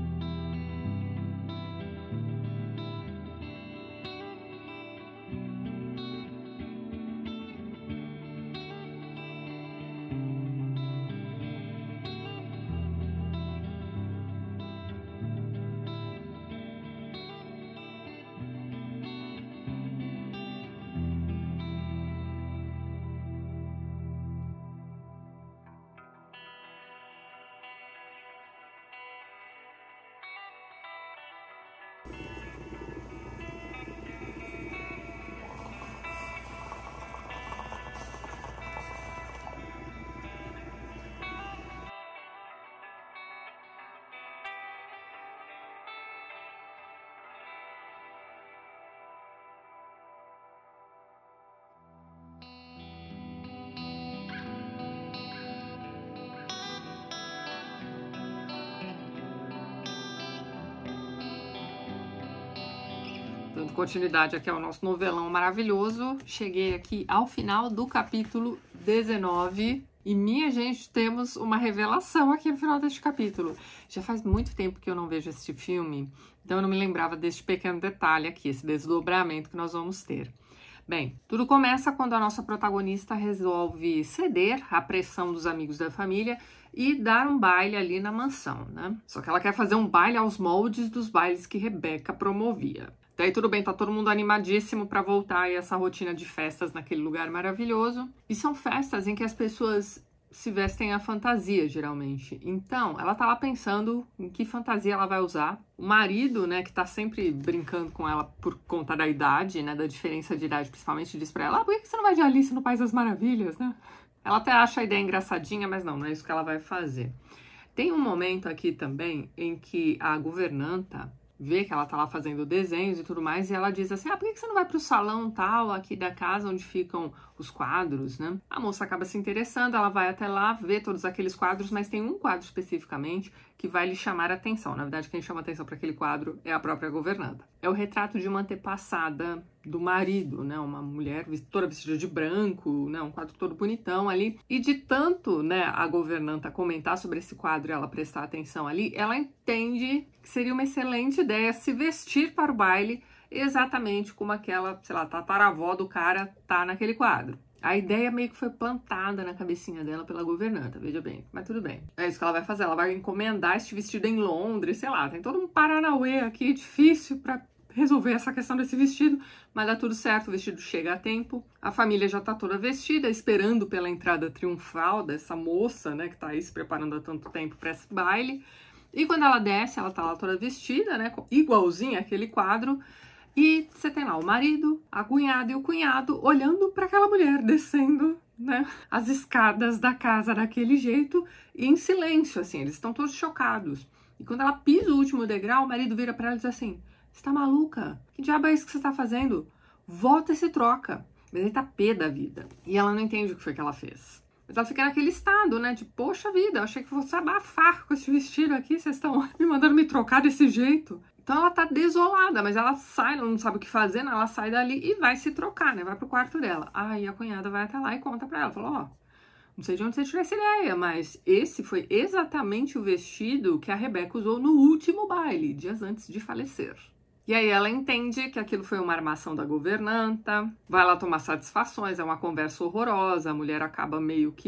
Dando continuidade aqui ao nosso novelão maravilhoso, cheguei aqui ao final do capítulo dezenove e, minha gente, temos uma revelação aqui no final deste capítulo. Já faz muito tempo que eu não vejo este filme, então eu não me lembrava deste pequeno detalhe aqui, esse desdobramento que nós vamos ter. Bem, tudo começa quando a nossa protagonista resolve ceder à pressão dos amigos da família e dar um baile ali na mansão, né? Só que ela quer fazer um baile aos moldes dos bailes que Rebecca promovia. Daí tudo bem, tá todo mundo animadíssimo para voltar a essa rotina de festas naquele lugar maravilhoso. E são festas em que as pessoas se vestem à fantasia, geralmente. Então, ela tá lá pensando em que fantasia ela vai usar. O marido, né, que tá sempre brincando com ela por conta da idade, né, da diferença de idade, principalmente, diz pra ela: ah, por que você não vai de Alice no País das Maravilhas, né? Ela até acha a ideia engraçadinha, mas não, não é isso que ela vai fazer. Tem um momento aqui também em que a governanta vê que ela tá lá fazendo desenhos e tudo mais, e ela diz assim: ah, por que você não vai pro salão tal aqui da casa onde ficam os quadros, né? A moça acaba se interessando, ela vai até lá, vê todos aqueles quadros, mas tem um quadro especificamente que vai lhe chamar a atenção. Na verdade, quem chama a atenção para aquele quadro é a própria governanta. É o retrato de uma antepassada do marido, né? Uma mulher toda vestida de branco, né? Um quadro todo bonitão ali. E de tanto, né, a governanta comentar sobre esse quadro e ela prestar atenção ali, ela entende que seria uma excelente ideia se vestir para o baile exatamente como aquela, sei lá, tataravó do cara tá naquele quadro. A ideia meio que foi plantada na cabecinha dela pela governanta, veja bem, mas tudo bem. É isso que ela vai fazer, ela vai encomendar este vestido em Londres, sei lá, tem todo um paranauê aqui difícil pra resolver essa questão desse vestido, mas dá tudo certo, o vestido chega a tempo, a família já tá toda vestida, esperando pela entrada triunfal dessa moça, né, que tá aí se preparando há tanto tempo para esse baile, e quando ela desce, ela tá lá toda vestida, né, igualzinha àquele quadro, e você tem lá o marido, a cunhada e o cunhado olhando para aquela mulher descendo, né, as escadas da casa daquele jeito e em silêncio, assim, eles estão todos chocados. E quando ela pisa o último degrau, o marido vira para ela e diz assim: você tá maluca? Que diabo é isso que você tá fazendo? Volta e se troca. Mas ele tá pé da vida. E ela não entende o que foi que ela fez. Mas ela fica naquele estado, né, de poxa vida, eu achei que fosse abafar com esse vestido aqui, vocês estão me mandando me trocar desse jeito. Então ela tá desolada, mas ela sai, ela não sabe o que fazer, né? Ela sai dali e vai se trocar, né? Vai pro quarto dela. Aí a cunhada vai até lá e conta pra ela, falou: ó, não sei de onde você tirou essa ideia, mas esse foi exatamente o vestido que a Rebecca usou no último baile, dias antes de falecer. E aí ela entende que aquilo foi uma armação da governanta, vai lá tomar satisfações, é uma conversa horrorosa, a mulher acaba meio que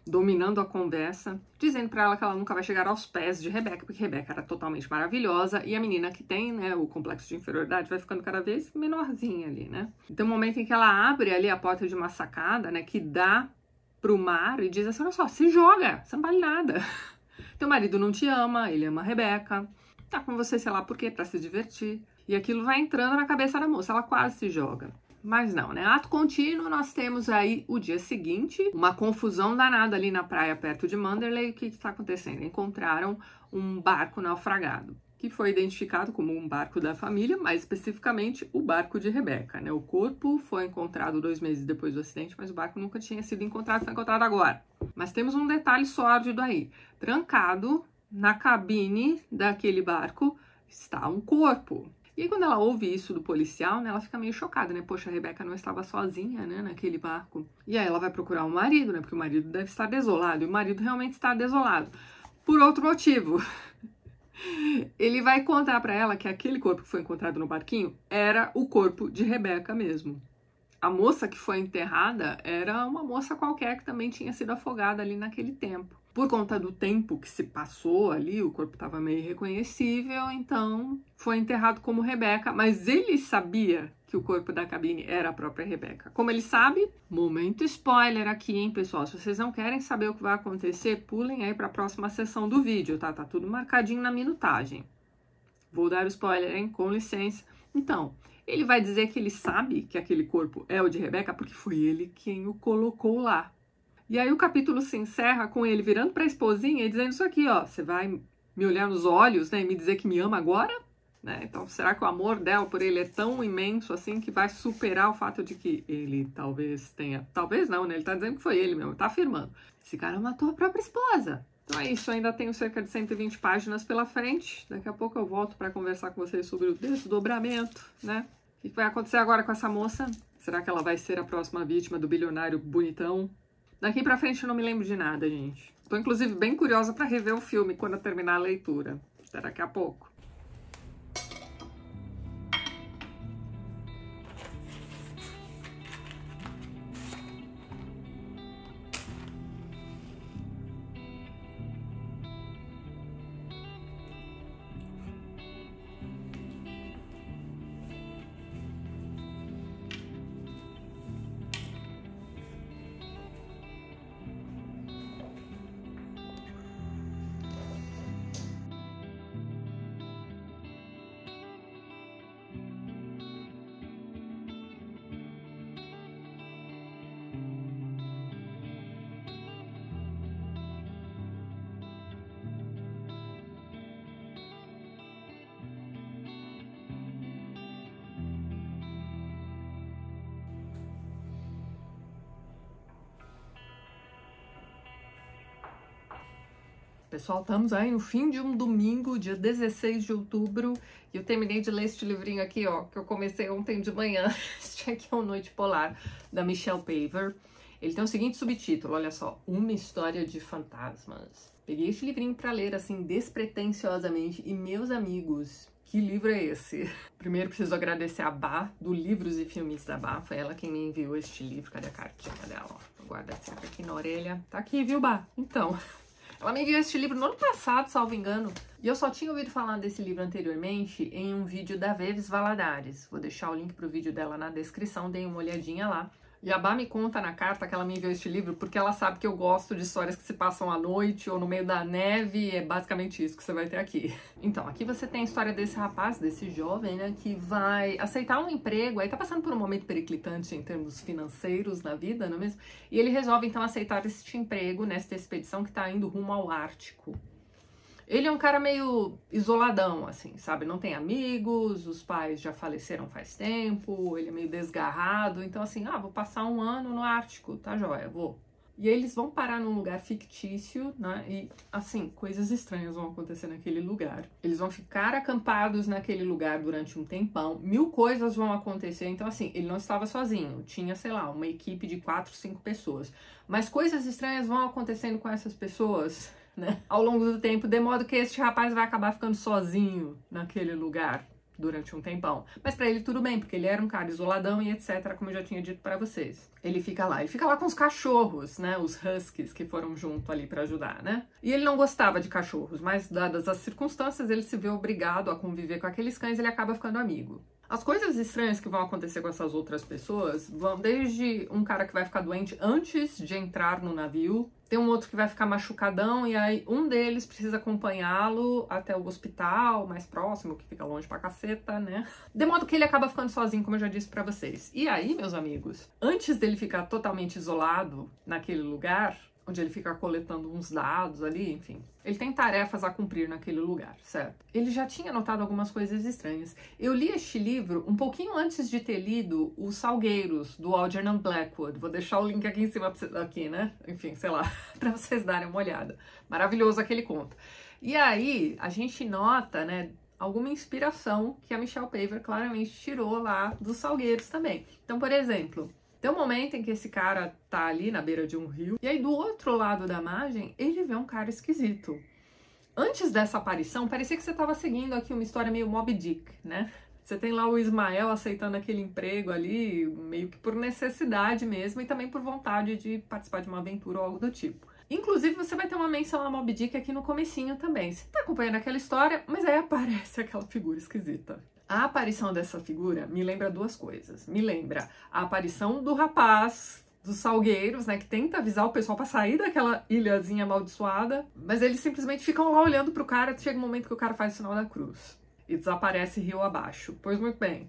dominando a conversa, dizendo para ela que ela nunca vai chegar aos pés de Rebeca, porque Rebeca era totalmente maravilhosa e a menina que tem, né, o complexo de inferioridade vai ficando cada vez menorzinha ali, né? Então, um momento em que ela abre ali a porta de uma sacada, né, que dá pro mar e diz assim, olha só, se joga, você não vale nada. Teu marido não te ama, ele ama a Rebeca, tá com você, sei lá por quê, pra se divertir. E aquilo vai entrando na cabeça da moça, ela quase se joga. Mas não, né? Ato contínuo, nós temos aí o dia seguinte, uma confusão danada ali na praia perto de Manderley. O que está acontecendo? Encontraram um barco naufragado, que foi identificado como um barco da família, mais especificamente o barco de Rebeca, né? O corpo foi encontrado dois meses depois do acidente, mas o barco nunca tinha sido encontrado, foi encontrado agora. Mas temos um detalhe sórdido aí. Trancado na cabine daquele barco está um corpo. E aí, quando ela ouve isso do policial, né, ela fica meio chocada, né? Poxa, a Rebeca não estava sozinha, né, naquele barco. E aí ela vai procurar o marido, né? Porque o marido deve estar desolado. E o marido realmente está desolado. Por outro motivo. Ele vai contar para ela que aquele corpo que foi encontrado no barquinho era o corpo de Rebeca mesmo. A moça que foi enterrada era uma moça qualquer que também tinha sido afogada ali naquele tempo. Por conta do tempo que se passou ali, o corpo estava meio irreconhecível, então foi enterrado como Rebeca, mas ele sabia que o corpo da cabine era a própria Rebeca. Como ele sabe? Momento spoiler aqui, hein, pessoal? Se vocês não querem saber o que vai acontecer, pulem aí para a próxima sessão do vídeo, tá? Tá tudo marcadinho na minutagem. Vou dar o spoiler, hein? Com licença. Então, ele vai dizer que ele sabe que aquele corpo é o de Rebeca porque foi ele quem o colocou lá. E aí o capítulo se encerra com ele virando para a esposinha e dizendo isso aqui, ó, você vai me olhar nos olhos, né, e me dizer que me ama agora? Né? Então, será que o amor dela por ele é tão imenso assim que vai superar o fato de que ele talvez tenha... Talvez não, né? Ele tá dizendo que foi ele mesmo, tá afirmando. Esse cara matou a própria esposa. Então é isso, ainda tenho cerca de cento e vinte páginas pela frente. Daqui a pouco eu volto para conversar com vocês sobre o desdobramento, né? O que vai acontecer agora com essa moça? Será que ela vai ser a próxima vítima do bilionário bonitão? Daqui pra frente eu não me lembro de nada, gente. Tô, inclusive, bem curiosa pra rever o filme quando eu terminar a leitura. Até daqui a pouco. Pessoal, estamos aí no fim de um domingo, dia dezesseis de outubro, e eu terminei de ler este livrinho aqui, ó, que eu comecei ontem de manhã. Este aqui é o Noite Polar, da Michelle Paver. Ele tem o seguinte subtítulo, olha só, Uma História de Fantasmas. Peguei este livrinho para ler, assim, despretensiosamente, e meus amigos, que livro é esse? Primeiro preciso agradecer a Bá, do Livros e Filmes da Bá, foi ela quem me enviou este livro. Cadê a cartinha dela? Ó, vou guardar sempre aqui na orelha. Tá aqui, viu, Bá? Então... Ela me enviou este livro no ano passado, salvo engano, e eu só tinha ouvido falar desse livro anteriormente em um vídeo da Veves Valadares. Vou deixar o link pro vídeo dela na descrição, dei uma olhadinha lá. E a Bá me conta na carta que ela me enviou este livro porque ela sabe que eu gosto de histórias que se passam à noite ou no meio da neve, é basicamente isso que você vai ter aqui. Então, aqui você tem a história desse rapaz, desse jovem, né, que vai aceitar um emprego, aí tá passando por um momento periclitante em termos financeiros na vida, não é mesmo? E ele resolve, então, aceitar este emprego nesta expedição que tá indo rumo ao Ártico. Ele é um cara meio isoladão, assim, sabe? Não tem amigos, os pais já faleceram faz tempo, ele é meio desgarrado. Então, assim, ah, vou passar um ano no Ártico, tá joia, vou. E aí eles vão parar num lugar fictício, né? E, assim, coisas estranhas vão acontecer naquele lugar. Eles vão ficar acampados naquele lugar durante um tempão. Mil coisas vão acontecer. Então, assim, ele não estava sozinho. Tinha, sei lá, uma equipe de quatro, cinco pessoas. Mas coisas estranhas vão acontecendo com essas pessoas... Né? Ao longo do tempo, de modo que este rapaz vai acabar ficando sozinho naquele lugar. durante um tempão. Mas pra ele tudo bem, porque ele era um cara isoladão e etcétera, como eu já tinha dito pra vocês. Ele fica lá, ele fica lá com os cachorros, né, os huskies que foram junto ali pra ajudar, né? E ele não gostava de cachorros, mas dadas as circunstâncias, ele se vê obrigado a conviver com aqueles cães e ele acaba ficando amigo. As coisas estranhas que vão acontecer com essas outras pessoas vão desde um cara que vai ficar doente antes de entrar no navio, tem um outro que vai ficar machucadão e aí um deles precisa acompanhá-lo até o hospital mais próximo, que fica longe pra caceta, né? De modo que ele acaba ficando sozinho, como eu já disse pra vocês. E aí, meus amigos, antes dele ficar totalmente isolado naquele lugar, onde ele fica coletando uns dados ali, enfim. Ele tem tarefas a cumprir naquele lugar, certo? Ele já tinha notado algumas coisas estranhas. Eu li este livro um pouquinho antes de ter lido Os Salgueiros, do Algernon Blackwood. Vou deixar o link aqui em cima, aqui, né? Enfim, sei lá, pra vocês darem uma olhada. Maravilhoso aquele conto. E aí, a gente nota, né, alguma inspiração que a Michelle Paver claramente tirou lá dos Salgueiros também. Então, por exemplo, tem um momento em que esse cara tá ali na beira de um rio, e aí do outro lado da margem, ele vê um cara esquisito. Antes dessa aparição, parecia que você tava seguindo aqui uma história meio Moby Dick, né? Você tem lá o Ismael aceitando aquele emprego ali, meio que por necessidade mesmo, e também por vontade de participar de uma aventura ou algo do tipo. Inclusive, você vai ter uma menção a Moby Dick aqui no comecinho também. Você tá acompanhando aquela história, mas aí aparece aquela figura esquisita. A aparição dessa figura me lembra duas coisas. Me lembra a aparição do rapaz dos Salgueiros, né, que tenta avisar o pessoal para sair daquela ilhazinha amaldiçoada, mas eles simplesmente ficam lá olhando pro cara, chega um momento que o cara faz o sinal da cruz e desaparece rio abaixo. Pois muito bem.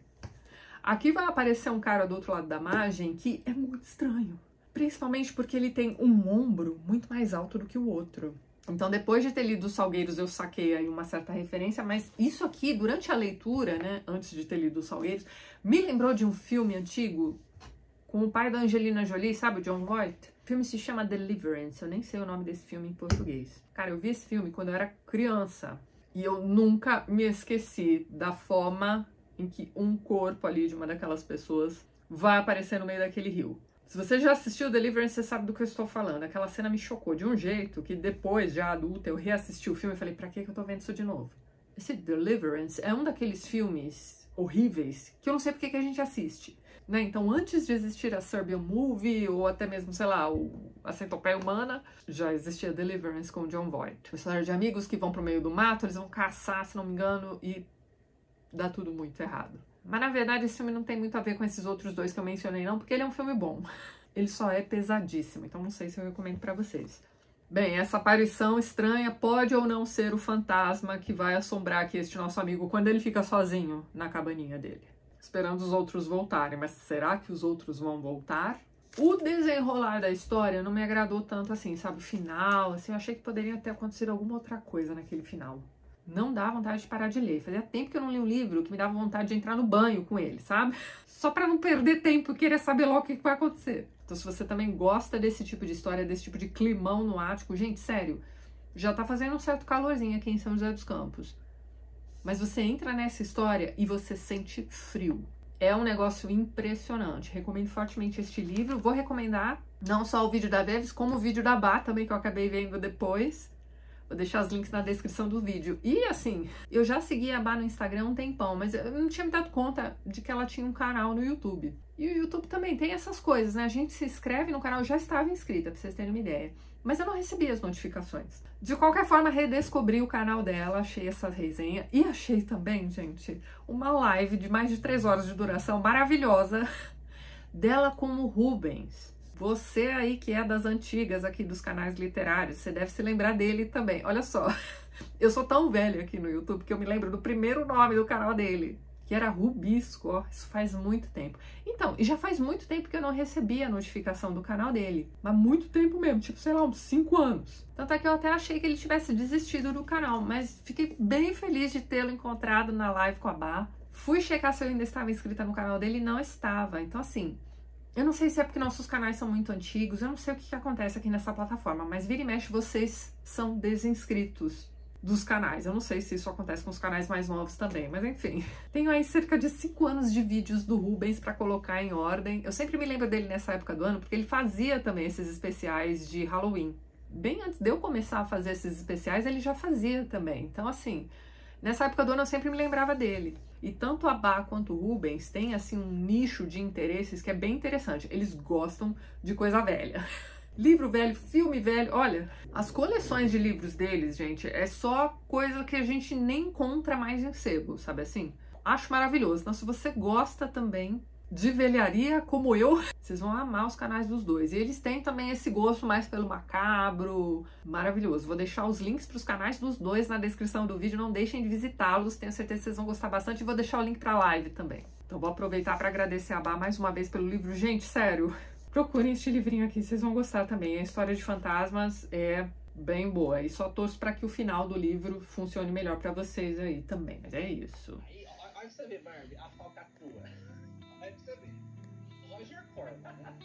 Aqui vai aparecer um cara do outro lado da margem que é muito estranho, principalmente porque ele tem um ombro muito mais alto do que o outro. Então, depois de ter lido Os Salgueiros, eu saquei aí uma certa referência, mas isso aqui, durante a leitura, né, antes de ter lido Os Salgueiros, me lembrou de um filme antigo com o pai da Angelina Jolie, sabe, o Jon Voight? O filme se chama Deliverance, eu nem sei o nome desse filme em português. Cara, eu vi esse filme quando eu era criança e eu nunca me esqueci da forma em que um corpo ali de uma daquelas pessoas vai aparecer no meio daquele rio. Se você já assistiu Deliverance, você sabe do que eu estou falando. Aquela cena me chocou de um jeito que depois, já adulta, eu reassisti o filme e falei, pra que eu tô vendo isso de novo? Esse Deliverance é um daqueles filmes horríveis que eu não sei porque que a gente assiste, né? Então, antes de existir a Serbian Movie ou até mesmo, sei lá, o, a Centopeia Humana, já existia Deliverance com o Jon Voight. Uma história de amigos que vão pro meio do mato, eles vão caçar, se não me engano, e dá tudo muito errado. Mas, na verdade, esse filme não tem muito a ver com esses outros dois que eu mencionei, não, porque ele é um filme bom. Ele só é pesadíssimo, então não sei se eu recomendo pra vocês. Bem, essa aparição estranha pode ou não ser o fantasma que vai assombrar aqui este nosso amigo quando ele fica sozinho na cabaninha dele, esperando os outros voltarem. Mas será que os outros vão voltar? O desenrolar da história não me agradou tanto assim, sabe? O final, assim, eu achei que poderia ter acontecido alguma outra coisa naquele final. Não dá vontade de parar de ler. Fazia tempo que eu não li um livro que me dava vontade de entrar no banho com ele, sabe? Só pra não perder tempo e querer saber logo o que vai acontecer. Então, se você também gosta desse tipo de história, desse tipo de climão no ático, gente, sério, já tá fazendo um certo calorzinho aqui em São José dos Campos. Mas você entra nessa história e você sente frio. É um negócio impressionante. Recomendo fortemente este livro. Vou recomendar não só o vídeo da Veves, como o vídeo da Bá também, que eu acabei vendo depois. Vou deixar os links na descrição do vídeo. E assim, eu já segui a Bá no Instagram há um tempão, mas eu não tinha me dado conta de que ela tinha um canal no YouTube. E o YouTube também tem essas coisas, né? A gente se inscreve no canal, eu já estava inscrita, pra vocês terem uma ideia. Mas eu não recebi as notificações. De qualquer forma, redescobri o canal dela, achei essa resenha. E achei também, gente, uma live de mais de três horas de duração maravilhosa dela com o Rubens. Você aí que é das antigas aqui dos canais literários, você deve se lembrar dele também. Olha só, eu sou tão velha aqui no YouTube que eu me lembro do primeiro nome do canal dele, que era Rubisco, ó, isso faz muito tempo. Então, e já faz muito tempo que eu não recebia a notificação do canal dele, mas muito tempo mesmo, tipo, sei lá, uns cinco anos. Tanto é que eu até achei que ele tivesse desistido do canal, mas fiquei bem feliz de tê-lo encontrado na live com a Bá. Fui checar se eu ainda estava inscrita no canal dele e não estava, então assim... Eu não sei se é porque nossos canais são muito antigos, eu não sei o que, que acontece aqui nessa plataforma, mas vira e mexe vocês são desinscritos dos canais. Eu não sei se isso acontece com os canais mais novos também, mas enfim. Tenho aí cerca de cinco anos de vídeos do Rubens para colocar em ordem. Eu sempre me lembro dele nessa época do ano, porque ele fazia também esses especiais de Halloween. Bem antes de eu começar a fazer esses especiais, ele já fazia também. Então assim, nessa época do ano eu sempre me lembrava dele. E tanto a Bá quanto o Rubens têm assim um nicho de interesses que é bem interessante. Eles gostam de coisa velha. Livro velho, filme velho, olha, as coleções de livros deles, gente, é só coisa que a gente nem encontra mais em sebo, sabe assim? Acho maravilhoso. Então, se você gosta também de velharia, como eu, vocês vão amar os canais dos dois. E eles têm também esse gosto mais pelo macabro, maravilhoso. Vou deixar os links para os canais dos dois na descrição do vídeo, não deixem de visitá-los, tenho certeza que vocês vão gostar bastante. E vou deixar o link para a live também. Então, vou aproveitar para agradecer a Bá mais uma vez pelo livro. Gente, sério, procurem este livrinho aqui, vocês vão gostar também. A história de fantasmas é bem boa. E só torço para que o final do livro funcione melhor para vocês aí também. Mas é isso. Aí, olha pra você ver, Barbie, a falcatrua. Olha pra você ver. Roger Corman, né?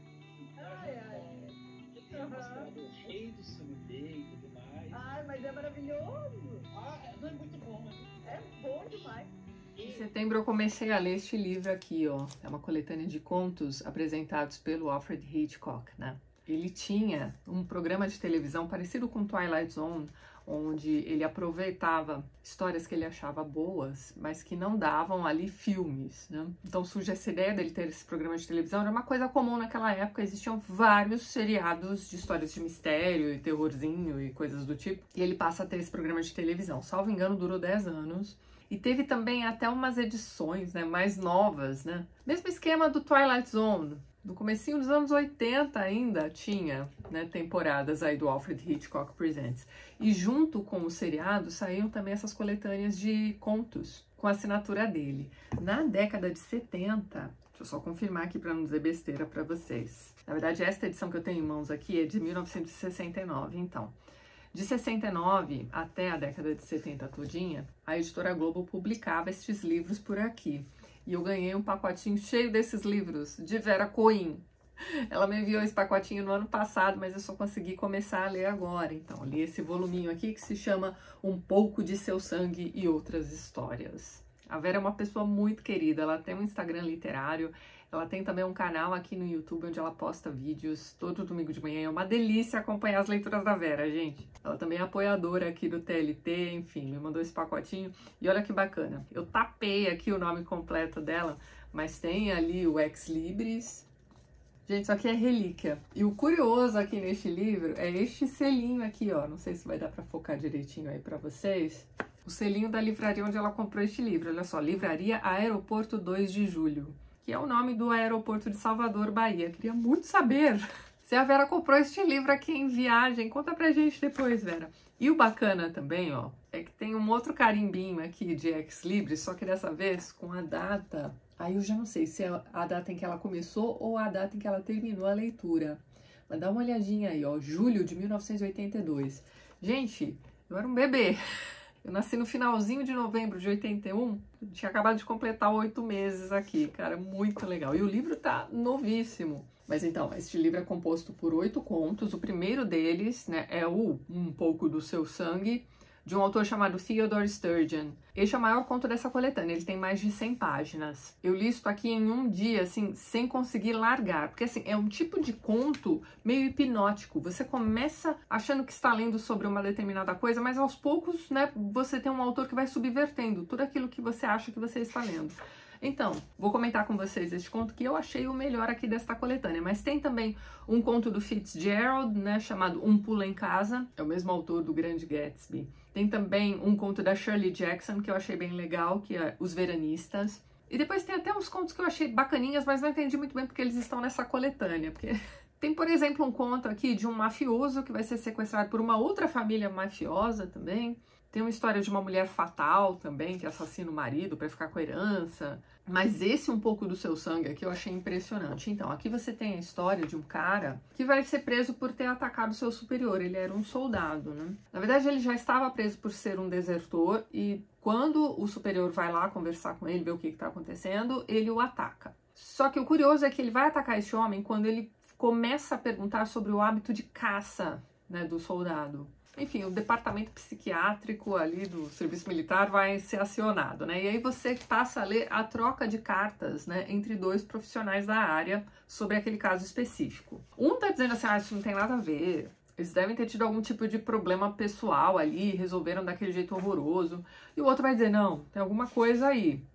Ai, ai. Que tem mostrado o rei do Sumitê e tudo mais. Ai, mas é maravilhoso. Ah, não é muito bom, né? É bom demais. Em setembro eu comecei a ler este livro aqui, ó. É uma coletânea de contos apresentados pelo Alfred Hitchcock, né? Ele tinha um programa de televisão parecido com Twilight Zone, onde ele aproveitava histórias que ele achava boas, mas que não davam ali filmes, né? Então surge essa ideia dele ter esse programa de televisão, era uma coisa comum naquela época, existiam vários seriados de histórias de mistério e terrorzinho e coisas do tipo, e ele passa a ter esse programa de televisão. Salvo engano, durou dez anos. E teve também até umas edições, né, mais novas, né? Mesmo esquema do Twilight Zone. No comecinho dos anos oitenta ainda tinha, né, temporadas aí do Alfred Hitchcock Presents. E junto com o seriado saíram também essas coletâneas de contos com a assinatura dele. Na década de setenta, deixa eu só confirmar aqui para não dizer besteira para vocês. Na verdade, esta edição que eu tenho em mãos aqui é de mil novecentos e sessenta e nove, então. De sessenta e nove até a década de setenta todinha, a Editora Globo publicava estes livros por aqui. E eu ganhei um pacotinho cheio desses livros de Vera Cohen. Ela me enviou esse pacotinho no ano passado, mas eu só consegui começar a ler agora. Então, li esse voluminho aqui que se chama Um Pouco de Seu Sangue e Outras Histórias. A Vera é uma pessoa muito querida, ela tem um Instagram literário, ela tem também um canal aqui no YouTube onde ela posta vídeos todo domingo de manhã. É uma delícia acompanhar as leituras da Vera, gente. Ela também é apoiadora aqui do T L T, enfim, me mandou esse pacotinho. E olha que bacana, eu tapei aqui o nome completo dela, mas tem ali o Ex Libris. Gente, isso aqui é relíquia. E o curioso aqui neste livro é este selinho aqui, ó. Não sei se vai dar pra focar direitinho aí pra vocês. O selinho da livraria onde ela comprou este livro. Olha só, Livraria Aeroporto dois de Julho, que é o nome do aeroporto de Salvador, Bahia. Queria muito saber se a Vera comprou este livro aqui em viagem. Conta pra gente depois, Vera. E o bacana também, ó, é que tem um outro carimbinho aqui de Ex Libris, só que dessa vez com a data. Aí eu já não sei se é a data em que ela começou ou a data em que ela terminou a leitura. Mas dá uma olhadinha aí, ó, julho de mil novecentos e oitenta e dois. Gente, eu era um bebê. Eu nasci no finalzinho de novembro de oitenta e um, tinha acabado de completar oito meses aqui, cara, muito legal. E o livro tá novíssimo. Mas então, este livro é composto por oito contos. O primeiro deles, né, é o Um Pouco do Seu Sangue, de um autor chamado Theodore Sturgeon. Este é o maior conto dessa coletânea, ele tem mais de cem páginas. Eu li isso aqui em um dia, assim, sem conseguir largar, porque assim, é um tipo de conto meio hipnótico. Você começa achando que está lendo sobre uma determinada coisa, mas aos poucos, né, você tem um autor que vai subvertendo tudo aquilo que você acha que você está lendo. Então, vou comentar com vocês este conto que eu achei o melhor aqui desta coletânea, mas tem também um conto do Fitzgerald, né, chamado Um Pulo em Casa, é o mesmo autor do Grande Gatsby. Tem também um conto da Shirley Jackson, que eu achei bem legal, que é Os Veranistas. E depois tem até uns contos que eu achei bacaninhas, mas não entendi muito bem porque eles estão nessa coletânea, porque... Tem, por exemplo, um conto aqui de um mafioso que vai ser sequestrado por uma outra família mafiosa também. Tem uma história de uma mulher fatal também, que assassina o marido para ficar com a herança. Mas esse Um Pouco do Seu Sangue aqui eu achei impressionante. Então, aqui você tem a história de um cara que vai ser preso por ter atacado seu superior. Ele era um soldado, né? Na verdade, ele já estava preso por ser um desertor e quando o superior vai lá conversar com ele, ver o que está acontecendo, ele o ataca. Só que o curioso é que ele vai atacar esse homem quando ele começa a perguntar sobre o hábito de caça, né, do soldado. Enfim, o departamento psiquiátrico ali do serviço militar vai ser acionado, né? E aí você passa a ler a troca de cartas, né, entre dois profissionais da área sobre aquele caso específico. Um tá dizendo assim, ah, isso não tem nada a ver, eles devem ter tido algum tipo de problema pessoal ali, resolveram daquele jeito horroroso. E o outro vai dizer, não, tem alguma coisa aí.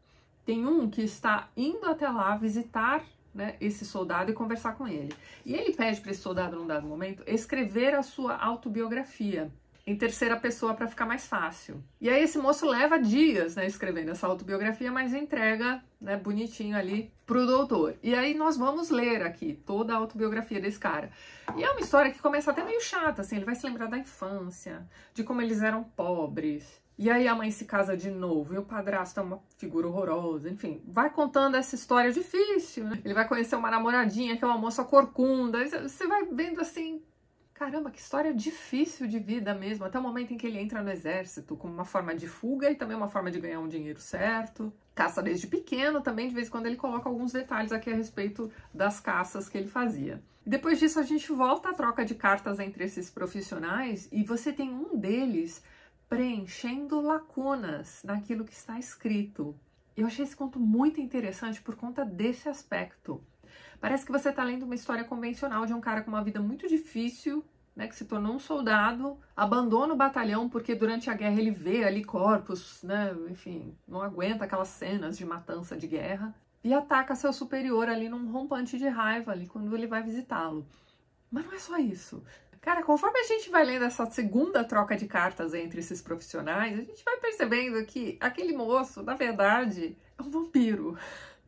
Tem um que está indo até lá visitar, né, esse soldado e conversar com ele. E ele pede para esse soldado, num dado momento, escrever a sua autobiografia em terceira pessoa para ficar mais fácil. E aí esse moço leva dias, né, escrevendo essa autobiografia, mas entrega, né, bonitinho ali pro doutor. E aí nós vamos ler aqui toda a autobiografia desse cara. E é uma história que começa até meio chata, assim, ele vai se lembrar da infância, de como eles eram pobres. E aí a mãe se casa de novo, e o padrasto é uma figura horrorosa, enfim. Vai contando essa história difícil, né? Ele vai conhecer uma namoradinha, que é uma moça corcunda. Você vai vendo assim, caramba, que história difícil de vida mesmo. Até o momento em que ele entra no exército, como uma forma de fuga e também uma forma de ganhar um dinheiro certo. Caça desde pequeno também, de vez em quando ele coloca alguns detalhes aqui a respeito das caças que ele fazia. Depois disso a gente volta à troca de cartas entre esses profissionais e você tem um deles preenchendo lacunas naquilo que está escrito. Eu achei esse conto muito interessante por conta desse aspecto. Parece que você está lendo uma história convencional de um cara com uma vida muito difícil, né, que se tornou um soldado, abandona o batalhão porque durante a guerra ele vê ali corpos, né, enfim, não aguenta aquelas cenas de matança de guerra, e ataca seu superior ali num rompante de raiva ali quando ele vai visitá-lo. Mas não é só isso. Cara, conforme a gente vai lendo essa segunda troca de cartas entre esses profissionais, a gente vai percebendo que aquele moço, na verdade, é um vampiro.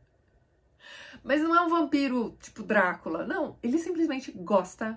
Mas não é um vampiro tipo Drácula, não. Ele simplesmente gosta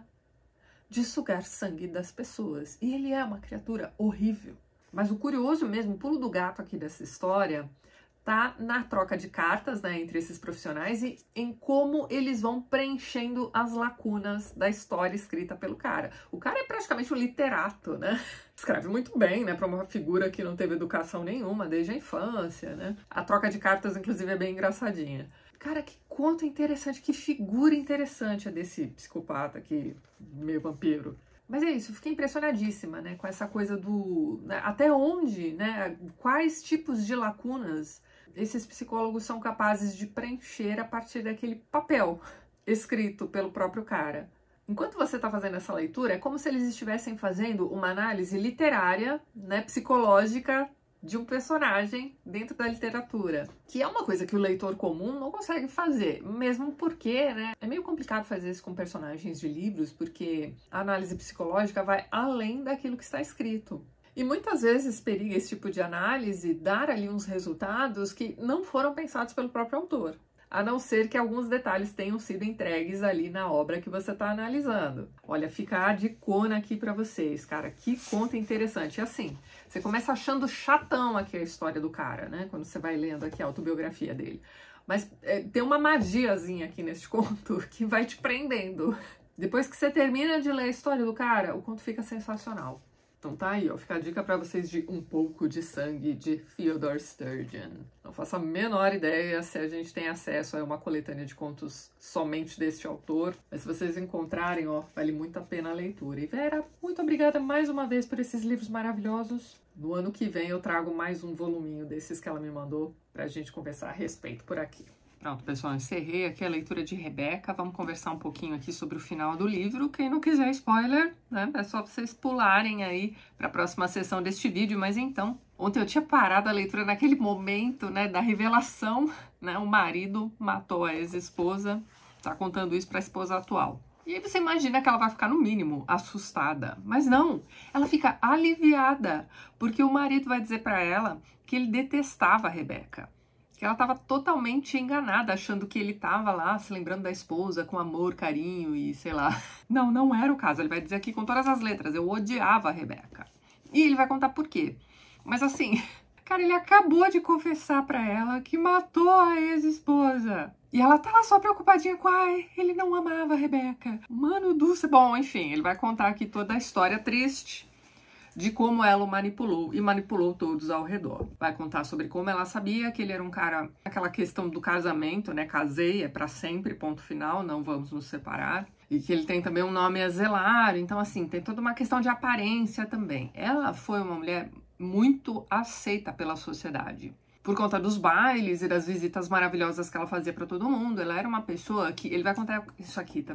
de sugar sangue das pessoas. E ele é uma criatura horrível. Mas o curioso mesmo, o pulo do gato aqui dessa história, tá na troca de cartas, né, entre esses profissionais e em como eles vão preenchendo as lacunas da história escrita pelo cara. O cara é praticamente um literato, né? Escreve muito bem, né, para uma figura que não teve educação nenhuma desde a infância, né? A troca de cartas, inclusive, é bem engraçadinha. Cara, que conto interessante, que figura interessante é desse psicopata aqui, meio vampiro. Mas é isso, eu fiquei impressionadíssima, né, com essa coisa do... Né, até onde, né, quais tipos de lacunas esses psicólogos são capazes de preencher a partir daquele papel escrito pelo próprio cara. Enquanto você está fazendo essa leitura, é como se eles estivessem fazendo uma análise literária, né, psicológica de um personagem dentro da literatura, que é uma coisa que o leitor comum não consegue fazer, mesmo porque, né, é meio complicado fazer isso com personagens de livros, porque a análise psicológica vai além daquilo que está escrito. E muitas vezes periga esse tipo de análise dar ali uns resultados que não foram pensados pelo próprio autor, a não ser que alguns detalhes tenham sido entregues ali na obra que você está analisando. Olha, fica a dicona aqui para vocês, cara, que conto interessante. E assim, você começa achando chatão aqui a história do cara, né, quando você vai lendo aqui a autobiografia dele. Mas é, tem uma magiazinha aqui nesse conto que vai te prendendo. Depois que você termina de ler a história do cara, o conto fica sensacional. Então tá aí, ó, fica a dica pra vocês de Um Pouco de Sangue, de Theodore Sturgeon. Não faço a menor ideia se a gente tem acesso a uma coletânea de contos somente deste autor, mas se vocês encontrarem, ó, vale muito a pena a leitura. E Vera, muito obrigada mais uma vez por esses livros maravilhosos. No ano que vem eu trago mais um voluminho desses que ela me mandou pra gente conversar a respeito por aqui. Pronto, pessoal, encerrei aqui a leitura de Rebeca. Vamos conversar um pouquinho aqui sobre o final do livro. Quem não quiser spoiler, né, é só vocês pularem aí para a próxima sessão deste vídeo. Mas então, ontem eu tinha parado a leitura naquele momento, né, da revelação, né, o marido matou a ex-esposa, tá contando isso para a esposa atual. E aí você imagina que ela vai ficar, no mínimo, assustada. Mas não, ela fica aliviada, porque o marido vai dizer para ela que ele detestava a Rebeca. Que ela estava totalmente enganada, achando que ele estava lá se lembrando da esposa com amor, carinho e sei lá. Não, não era o caso. Ele vai dizer aqui com todas as letras, eu odiava a Rebeca. E ele vai contar por quê. Mas assim, cara, ele acabou de confessar pra ela que matou a ex-esposa. E ela tava só preocupadinha com, ai, ele não amava a Rebeca. Mano do céu. Bom, enfim, ele vai contar aqui toda a história triste de como ela o manipulou e manipulou todos ao redor. Vai contar sobre como ela sabia que ele era um cara, aquela questão do casamento, né? Casei, é pra sempre, ponto final, não vamos nos separar. E que ele tem também um nome a zelar, então assim, tem toda uma questão de aparência também. Ela foi uma mulher muito aceita pela sociedade. Por conta dos bailes e das visitas maravilhosas que ela fazia pra todo mundo, ela era uma pessoa que... Ele vai contar isso aqui também.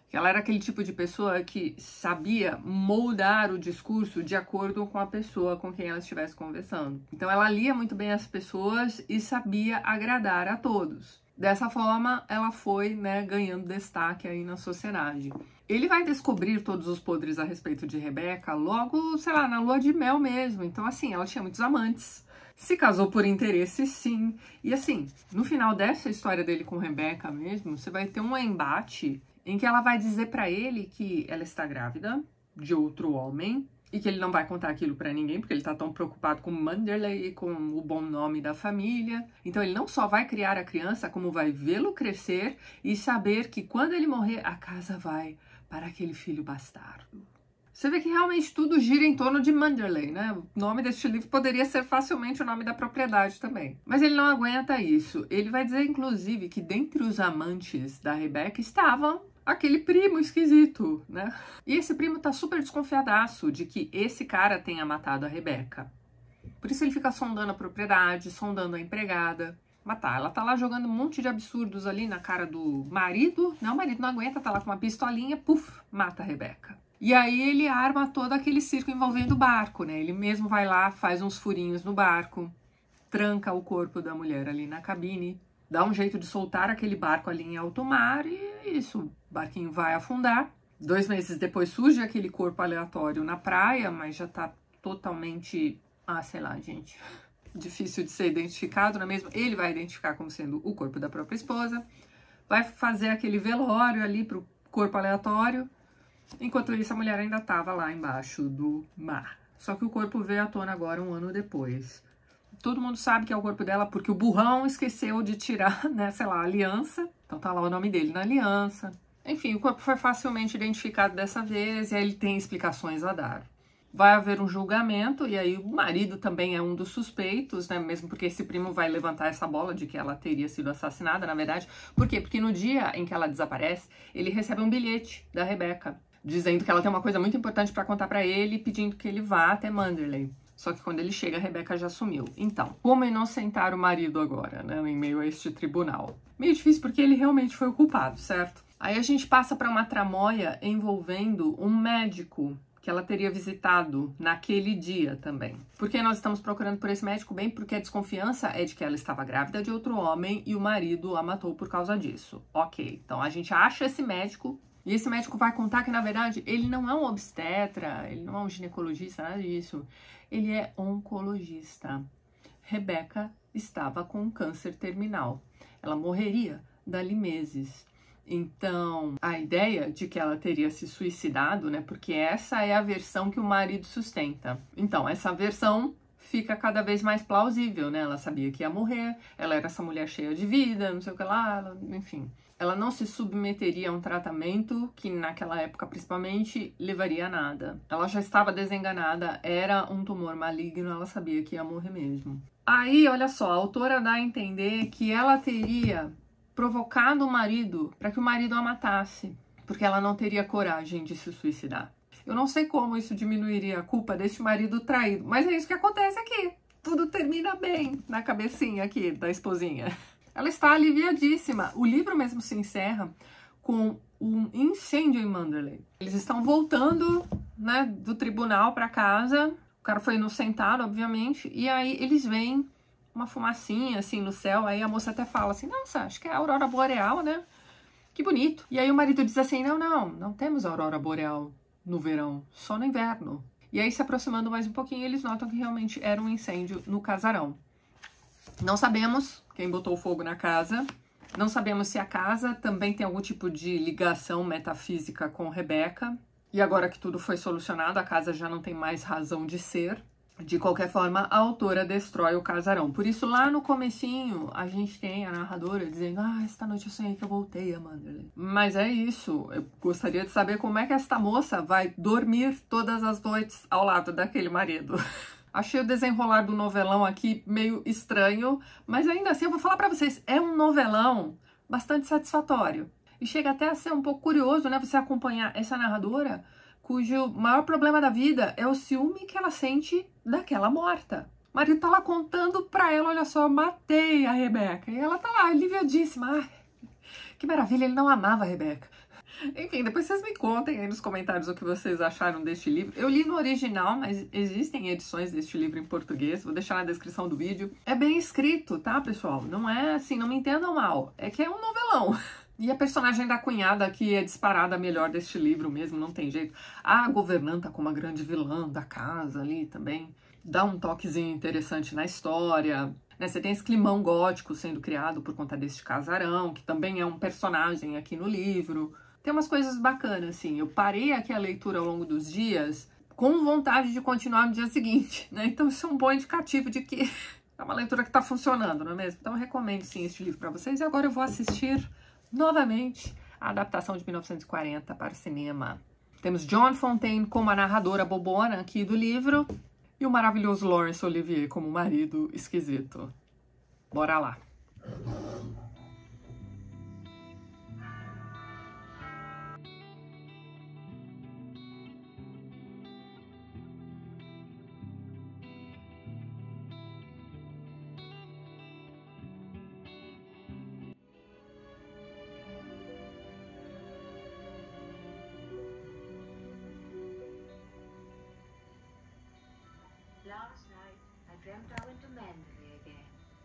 Ela era aquele tipo de pessoa que sabia moldar o discurso de acordo com a pessoa com quem ela estivesse conversando. Então ela lia muito bem as pessoas e sabia agradar a todos. Dessa forma, ela foi, né, ganhando destaque aí na sociedade. Ele vai descobrir todos os podres a respeito de Rebeca logo, sei lá, na lua de mel mesmo. Então, assim, ela tinha muitos amantes. Se casou por interesse, sim. E assim, no final dessa história dele com Rebeca mesmo, você vai ter um embate em que ela vai dizer pra ele que ela está grávida de outro homem e que ele não vai contar aquilo pra ninguém, porque ele tá tão preocupado com Manderley e com o bom nome da família. Então ele não só vai criar a criança, como vai vê-lo crescer e saber que quando ele morrer, a casa vai para aquele filho bastardo. Você vê que realmente tudo gira em torno de Manderley, né? O nome deste livro poderia ser facilmente o nome da propriedade também. Mas ele não aguenta isso. Ele vai dizer, inclusive, que dentre os amantes da Rebeca estavam aquele primo esquisito, né? E esse primo tá super desconfiadaço de que esse cara tenha matado a Rebeca. Por isso ele fica sondando a propriedade, sondando a empregada. Matar. Ela tá lá jogando um monte de absurdos ali na cara do marido. Não, o marido não aguenta, tá lá com uma pistolinha, puf, mata a Rebeca. E aí ele arma todo aquele circo envolvendo o barco, né? Ele mesmo vai lá, faz uns furinhos no barco, tranca o corpo da mulher ali na cabine, dá um jeito de soltar aquele barco ali em alto mar e isso, o barquinho vai afundar. Dois meses depois surge aquele corpo aleatório na praia, mas já tá totalmente, ah, sei lá, gente, difícil de ser identificado, não é mesmo? Ele vai identificar como sendo o corpo da própria esposa, vai fazer aquele velório ali pro corpo aleatório. Enquanto isso, a mulher ainda estava lá embaixo do mar. Só que o corpo veio à tona agora, um ano depois. Todo mundo sabe que é o corpo dela porque o burrão esqueceu de tirar, né, sei lá, a aliança. Então tá lá o nome dele na aliança. Enfim, o corpo foi facilmente identificado dessa vez e aí ele tem explicações a dar. Vai haver um julgamento e aí o marido também é um dos suspeitos, né? Mesmo porque esse primo vai levantar essa bola de que ela teria sido assassinada, na verdade. Por quê? Porque no dia em que ela desaparece, ele recebe um bilhete da Rebeca, dizendo que ela tem uma coisa muito importante para contar para ele, pedindo que ele vá até Manderley. Só que quando ele chega, a Rebeca já sumiu. Então, como inocentar o marido agora, né? Em meio a este tribunal? Meio difícil porque ele realmente foi o culpado, certo? Aí a gente passa para uma tramóia envolvendo um médico que ela teria visitado naquele dia também. Por que nós estamos procurando por esse médico? Bem, porque a desconfiança é de que ela estava grávida de outro homem e o marido a matou por causa disso. Ok, então a gente acha esse médico e esse médico vai contar que, na verdade, ele não é um obstetra, ele não é um ginecologista, nada disso. Ele é oncologista. Rebeca estava com um câncer terminal. Ela morreria dali meses. Então, a ideia de que ela teria se suicidado, né? Porque essa é a versão que o marido sustenta. Então, essa versão fica cada vez mais plausível, né? Ela sabia que ia morrer, ela era essa mulher cheia de vida, não sei o que lá, ela, enfim. Ela não se submeteria a um tratamento que, naquela época, principalmente, levaria a nada. Ela já estava desenganada, era um tumor maligno, ela sabia que ia morrer mesmo. Aí, olha só, a autora dá a entender que ela teria provocado o marido para que o marido a matasse, porque ela não teria coragem de se suicidar. Eu não sei como isso diminuiria a culpa desse marido traído, mas é isso que acontece aqui. Tudo termina bem na cabecinha aqui da esposinha. Ela está aliviadíssima. O livro mesmo se encerra com um incêndio em Manderley. Eles estão voltando, né, do tribunal para casa. O cara foi inocentado, obviamente, e aí eles veem uma fumacinha, assim, no céu. Aí a moça até fala assim, nossa, acho que é a aurora boreal, né? Que bonito. E aí o marido diz assim, não, não, não temos aurora boreal no verão, só no inverno. E aí, se aproximando mais um pouquinho, eles notam que realmente era um incêndio no casarão. Não sabemos quem botou fogo na casa. Não sabemos se a casa também tem algum tipo de ligação metafísica com Rebeca. E agora que tudo foi solucionado, a casa já não tem mais razão de ser. De qualquer forma, a autora destrói o casarão. Por isso, lá no comecinho, a gente tem a narradora dizendo, ah, esta noite eu sonhei que eu voltei a Manderley. Mas é isso. Eu gostaria de saber como é que esta moça vai dormir todas as noites ao lado daquele marido. Achei o desenrolar do novelão aqui meio estranho, mas ainda assim eu vou falar pra vocês, é um novelão bastante satisfatório. E chega até a ser um pouco curioso, né, você acompanhar essa narradora, cujo maior problema da vida é o ciúme que ela sente daquela morta. O marido tá lá contando pra ela, olha só, matei a Rebeca. E ela tá lá, aliviadíssima. Ah, que maravilha, ele não amava a Rebeca. Enfim, depois vocês me contem aí nos comentários o que vocês acharam deste livro. Eu li no original, mas existem edições deste livro em português. Vou deixar na descrição do vídeo. É bem escrito, tá, pessoal? Não é assim, não me entendam mal. É que é um novelão. E a personagem da cunhada aqui é disparada a melhor deste livro mesmo, não tem jeito. A governanta como a grande vilã da casa ali também dá um toquezinho interessante na história. Né? Você tem esse climão gótico sendo criado por conta deste casarão, que também é um personagem aqui no livro. Tem umas coisas bacanas, assim. Eu parei aqui a leitura ao longo dos dias com vontade de continuar no dia seguinte, né? Então isso é um bom indicativo de que é uma leitura que tá funcionando, não é mesmo? Então eu recomendo, sim, este livro para vocês. E agora eu vou assistir novamente a adaptação de mil novecentos e quarenta para o cinema. Temos John Fontaine como a narradora bobona aqui do livro e o maravilhoso Laurence Olivier como marido esquisito. Bora lá! Last night, I dreamt I went to Mandalay again.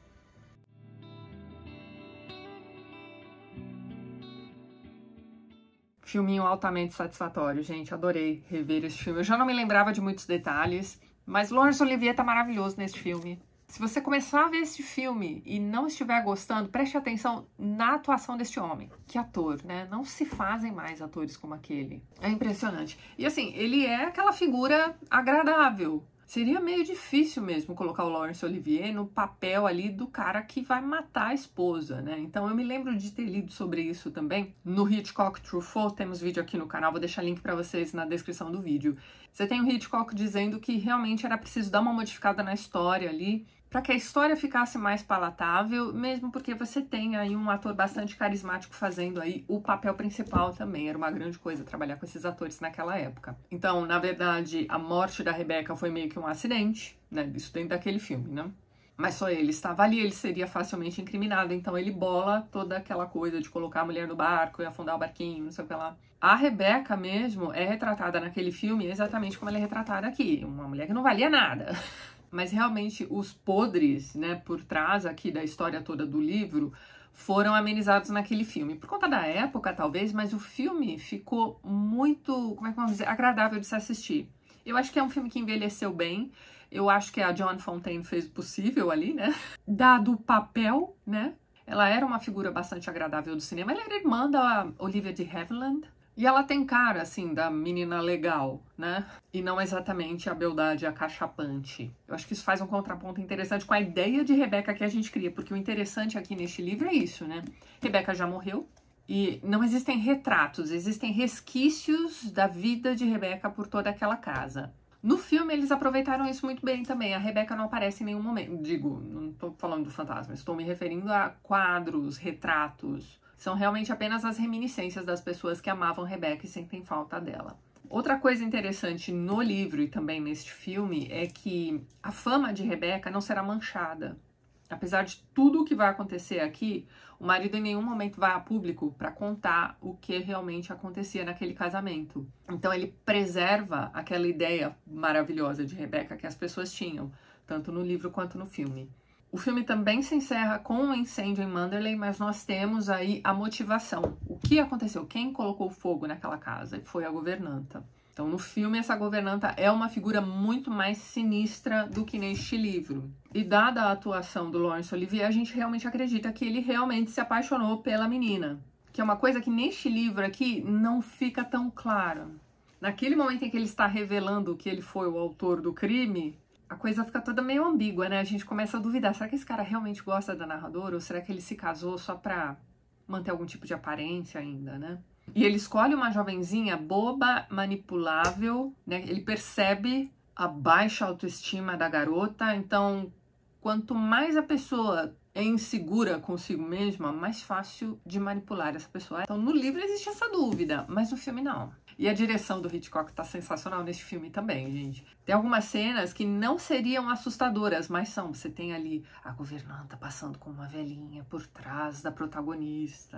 Filminho altamente satisfatório, gente. Adorei rever esse filme. Eu já não me lembrava de muitos detalhes, mas Laurence Olivier tá maravilhoso nesse filme. Se você começar a ver esse filme e não estiver gostando, preste atenção na atuação deste homem. Que ator, né? Não se fazem mais atores como aquele. É impressionante. E assim, ele é aquela figura agradável. Seria meio difícil mesmo colocar o Laurence Olivier no papel ali do cara que vai matar a esposa, né? Então eu me lembro de ter lido sobre isso também no Hitchcock Truffaut. Temos vídeo aqui no canal, vou deixar link para vocês na descrição do vídeo. Você tem o Hitchcock dizendo que realmente era preciso dar uma modificada na história ali, para que a história ficasse mais palatável, mesmo porque você tem aí um ator bastante carismático fazendo aí o papel principal também. Era uma grande coisa trabalhar com esses atores naquela época. Então, na verdade, a morte da Rebecca foi meio que um acidente, né? Isso dentro daquele filme, né? Mas só ele estava ali, ele seria facilmente incriminado, então ele bola toda aquela coisa de colocar a mulher no barco e afundar o barquinho, não sei o que lá. A Rebecca mesmo é retratada naquele filme exatamente como ela é retratada aqui, uma mulher que não valia nada. Mas realmente os podres, né, por trás aqui da história toda do livro foram amenizados naquele filme. Por conta da época, talvez, mas o filme ficou muito, como é que vamos dizer, agradável de se assistir. Eu acho que é um filme que envelheceu bem. Eu acho que a John Fontaine fez o possível ali, né? Dado o papel, né? Ela era uma figura bastante agradável do cinema. Ela era irmã da Olivia de Havilland. E ela tem cara, assim, da menina legal, né? E não exatamente a beldade acachapante. Eu acho que isso faz um contraponto interessante com a ideia de Rebecca que a gente cria. Porque o interessante aqui neste livro é isso, né? Rebecca já morreu. E não existem retratos, existem resquícios da vida de Rebecca por toda aquela casa. No filme, eles aproveitaram isso muito bem também. A Rebecca não aparece em nenhum momento. Digo, não estou falando do fantasma, estou me referindo a quadros, retratos. São realmente apenas as reminiscências das pessoas que amavam Rebecca e sentem falta dela. Outra coisa interessante no livro e também neste filme é que a fama de Rebecca não será manchada. Apesar de tudo o que vai acontecer aqui, o marido em nenhum momento vai a público para contar o que realmente acontecia naquele casamento. Então ele preserva aquela ideia maravilhosa de Rebecca que as pessoas tinham, tanto no livro quanto no filme. O filme também se encerra com um incêndio em Manderley, mas nós temos aí a motivação. O que aconteceu? Quem colocou fogo naquela casa? Foi a governanta. Então, no filme, essa governanta é uma figura muito mais sinistra do que neste livro. E dada a atuação do Laurence Olivier, a gente realmente acredita que ele realmente se apaixonou pela menina. Que é uma coisa que neste livro aqui não fica tão clara. Naquele momento em que ele está revelando que ele foi o autor do crime, a coisa fica toda meio ambígua, né? A gente começa a duvidar, será que esse cara realmente gosta da narradora? Ou será que ele se casou só pra manter algum tipo de aparência ainda, né? E ele escolhe uma jovenzinha boba, manipulável, né? Ele percebe a baixa autoestima da garota, então quanto mais a pessoa é insegura consigo mesma, mais fácil de manipular essa pessoa. Então no livro existe essa dúvida, mas no filme não. E a direção do Hitchcock tá sensacional nesse filme também, gente. Tem algumas cenas que não seriam assustadoras, mas são. Você tem ali a governanta passando com uma velhinha por trás da protagonista.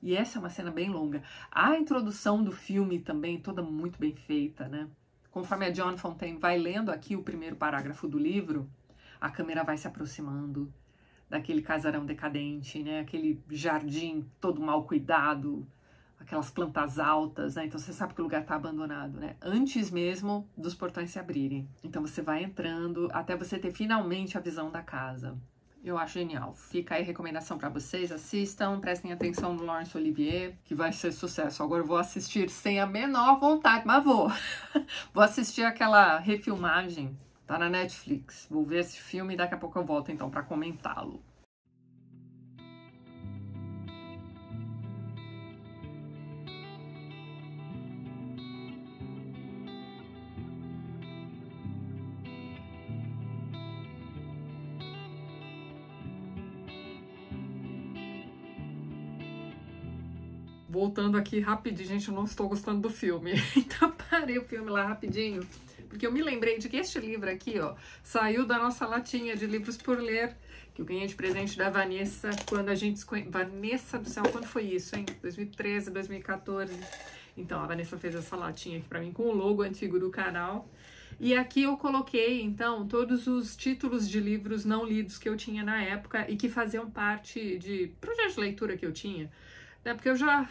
E essa é uma cena bem longa. A introdução do filme também, toda muito bem feita, né? Conforme a John Fontaine vai lendo aqui o primeiro parágrafo do livro, a câmera vai se aproximando daquele casarão decadente, né? Aquele jardim todo mal cuidado, aquelas plantas altas, né? Então você sabe que o lugar está abandonado, né? Antes mesmo dos portões se abrirem. Então você vai entrando até você ter finalmente a visão da casa. Eu acho genial. Fica aí a recomendação para vocês. Assistam, prestem atenção no Laurence Olivier, que vai ser sucesso. Agora eu vou assistir sem a menor vontade, mas vou. Vou assistir aquela refilmagem, tá na Netflix. Vou ver esse filme e daqui a pouco eu volto então para comentá-lo. Voltando aqui rapidinho, gente, eu não estou gostando do filme. Então parei o filme lá rapidinho, porque eu me lembrei de que este livro aqui, ó, saiu da nossa latinha de livros por ler, que eu ganhei de presente da Vanessa quando a gente... Vanessa do céu, quando foi isso, hein? dois mil e treze, dois mil e quatorze. Então, a Vanessa fez essa latinha aqui pra mim com o logo antigo do canal. E aqui eu coloquei, então, todos os títulos de livros não lidos que eu tinha na época e que faziam parte de projetos de leitura que eu tinha. Né? Porque eu já,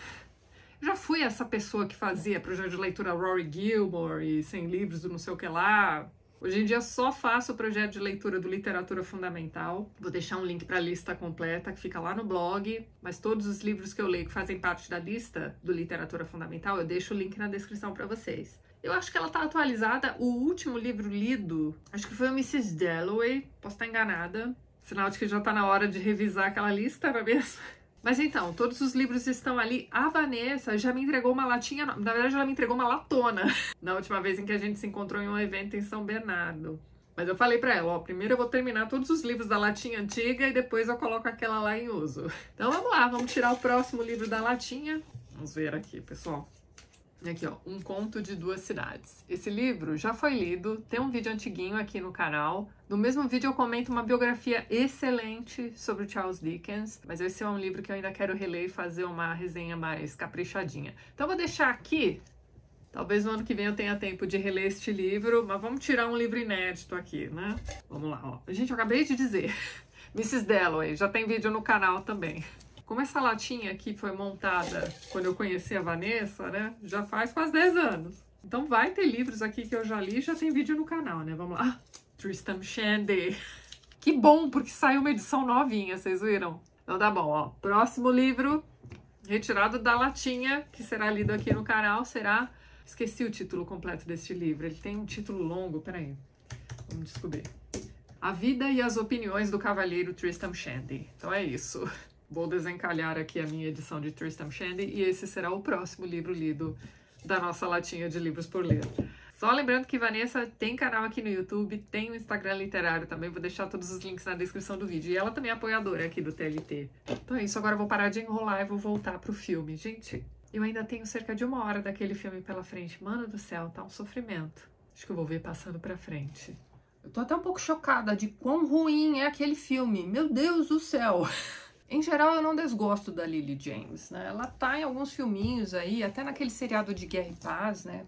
já fui essa pessoa que fazia projeto de leitura Rory Gilmore e cem livros do não sei o que lá. Hoje em dia só faço o projeto de leitura do Literatura Fundamental. Vou deixar um link para a lista completa que fica lá no blog. Mas todos os livros que eu leio que fazem parte da lista do Literatura Fundamental, eu deixo o link na descrição para vocês. Eu acho que ela tá atualizada. O último livro lido, acho que foi o missus Dalloway. Posso estar enganada. Sinal de que já tá na hora de revisar aquela lista, não é mesmo? Mas então, todos os livros estão ali. A Vanessa já me entregou uma latinha, na verdade ela me entregou uma latona, na última vez em que a gente se encontrou em um evento em São Bernardo. Mas eu falei pra ela, ó, primeiro eu vou terminar todos os livros da latinha antiga e depois eu coloco aquela lá em uso. Então vamos lá, vamos tirar o próximo livro da latinha. Vamos ver aqui, pessoal. Aqui, ó, Um Conto de Duas Cidades. Esse livro já foi lido, tem um vídeo antiguinho aqui no canal. No mesmo vídeo eu comento uma biografia excelente sobre o Charles Dickens, mas esse é um livro que eu ainda quero reler e fazer uma resenha mais caprichadinha. Então vou deixar aqui, talvez no ano que vem eu tenha tempo de reler este livro, mas vamos tirar um livro inédito aqui, né? Vamos lá, ó. Gente, eu acabei de dizer, missus Dalloway, já tem vídeo no canal também. Como essa latinha aqui foi montada quando eu conheci a Vanessa, né? Já faz quase dez anos. Então vai ter livros aqui que eu já li e já tem vídeo no canal, né? Vamos lá. Tristram Shandy. Que bom, porque saiu uma edição novinha, vocês viram? Então tá bom, ó. Próximo livro, retirado da latinha, que será lido aqui no canal, será... Esqueci o título completo deste livro. Ele tem um título longo, peraí. Vamos descobrir. A Vida e as Opiniões do Cavalheiro Tristram Shandy. Então é isso. Vou desencalhar aqui a minha edição de Tristram Shandy e esse será o próximo livro lido da nossa latinha de livros por ler. Só lembrando que Vanessa tem canal aqui no YouTube, tem um Instagram literário também, vou deixar todos os links na descrição do vídeo. E ela também é apoiadora aqui do T L T. Então é isso, agora eu vou parar de enrolar e vou voltar pro filme. Gente, eu ainda tenho cerca de uma hora daquele filme pela frente. Mano do céu, tá um sofrimento. Acho que eu vou ver passando pra frente. Eu tô até um pouco chocada de quão ruim é aquele filme. Meu Deus do céu! Em geral, eu não desgosto da Lily James, né? Ela tá em alguns filminhos aí, até naquele seriado de Guerra e Paz, né?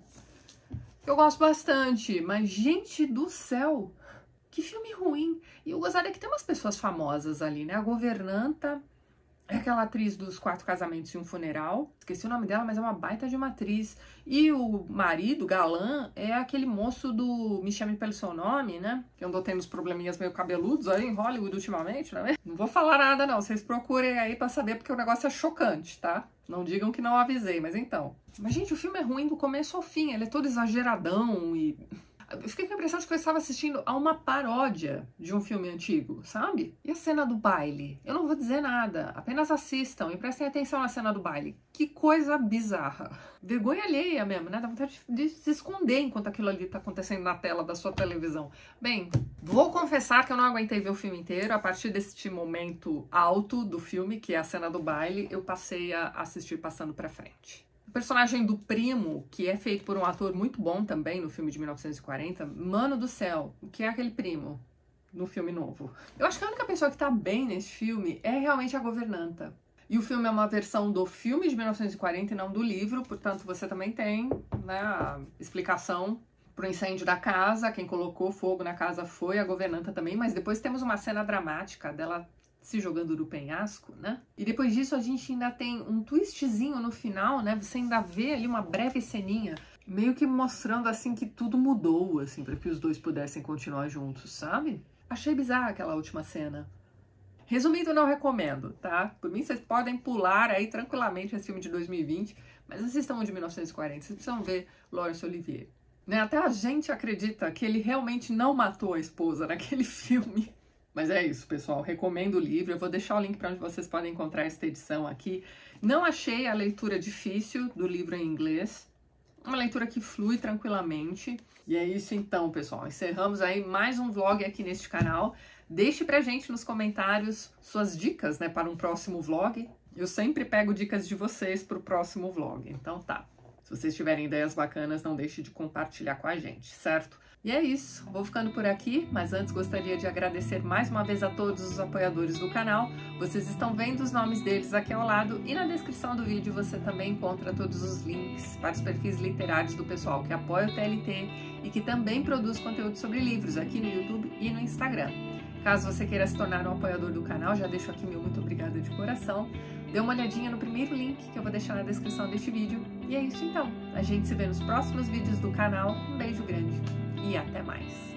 Eu gosto bastante, mas, gente do céu, que filme ruim. E eu gostaria que tem umas pessoas famosas ali, né? A governanta é aquela atriz dos Quatro Casamentos e um Funeral. Esqueci o nome dela, mas é uma baita de uma atriz. E o marido, galã, é aquele moço do Me Chame Pelo Seu Nome, né? Que andou tendo uns probleminhas meio cabeludos aí em Hollywood ultimamente, não é? Não vou falar nada, não. Vocês procurem aí pra saber, porque o negócio é chocante, tá? Não digam que não avisei, mas então. Mas, gente, o filme é ruim do começo ao fim. Ele é todo exageradão e... Eu fiquei com a impressão de que eu estava assistindo a uma paródia de um filme antigo, sabe? E a cena do baile? Eu não vou dizer nada, apenas assistam e prestem atenção na cena do baile. Que coisa bizarra. Vergonha alheia mesmo, né? Dá vontade de se esconder enquanto aquilo ali tá acontecendo na tela da sua televisão. Bem, vou confessar que eu não aguentei ver o filme inteiro. A partir deste momento alto do filme, que é a cena do baile, eu passei a assistir passando pra frente. O personagem do primo, que é feito por um ator muito bom também no filme de mil novecentos e quarenta, mano do céu, o que é aquele primo no filme novo? Eu acho que a única pessoa que tá bem nesse filme é realmente a governanta. E o filme é uma versão do filme de mil novecentos e quarenta e não do livro, portanto você também tem, né, a explicação pro incêndio da casa. Quem colocou fogo na casa foi a governanta também, mas depois temos uma cena dramática dela se jogando do penhasco, né? E depois disso a gente ainda tem um twistzinho no final, né? Você ainda vê ali uma breve ceninha, meio que mostrando assim que tudo mudou, assim, para que os dois pudessem continuar juntos, sabe? Achei bizarra aquela última cena. Resumindo, não recomendo, tá? Por mim, vocês podem pular aí tranquilamente esse filme de dois mil e vinte, mas assistam o de mil novecentos e quarenta, vocês precisam ver Laurence Olivier. Né? Até a gente acredita que ele realmente não matou a esposa naquele filme. Mas é isso, pessoal. Recomendo o livro. Eu vou deixar o link para onde vocês podem encontrar esta edição aqui. Não achei a leitura difícil do livro em inglês. Uma leitura que flui tranquilamente. E é isso então, pessoal. Encerramos aí mais um vlog aqui neste canal. Deixe pra gente nos comentários suas dicas, né, para um próximo vlog. Eu sempre pego dicas de vocês para o próximo vlog. Então tá. Se vocês tiverem ideias bacanas, não deixe de compartilhar com a gente, certo? E é isso, vou ficando por aqui, mas antes gostaria de agradecer mais uma vez a todos os apoiadores do canal. Vocês estão vendo os nomes deles aqui ao lado e na descrição do vídeo você também encontra todos os links para os perfis literários do pessoal que apoia o T L T e que também produz conteúdo sobre livros aqui no YouTube e no Instagram. Caso você queira se tornar um apoiador do canal, já deixo aqui meu muito obrigada de coração. Dê uma olhadinha no primeiro link que eu vou deixar na descrição deste vídeo. E é isso então, a gente se vê nos próximos vídeos do canal. Um beijo grande e até mais!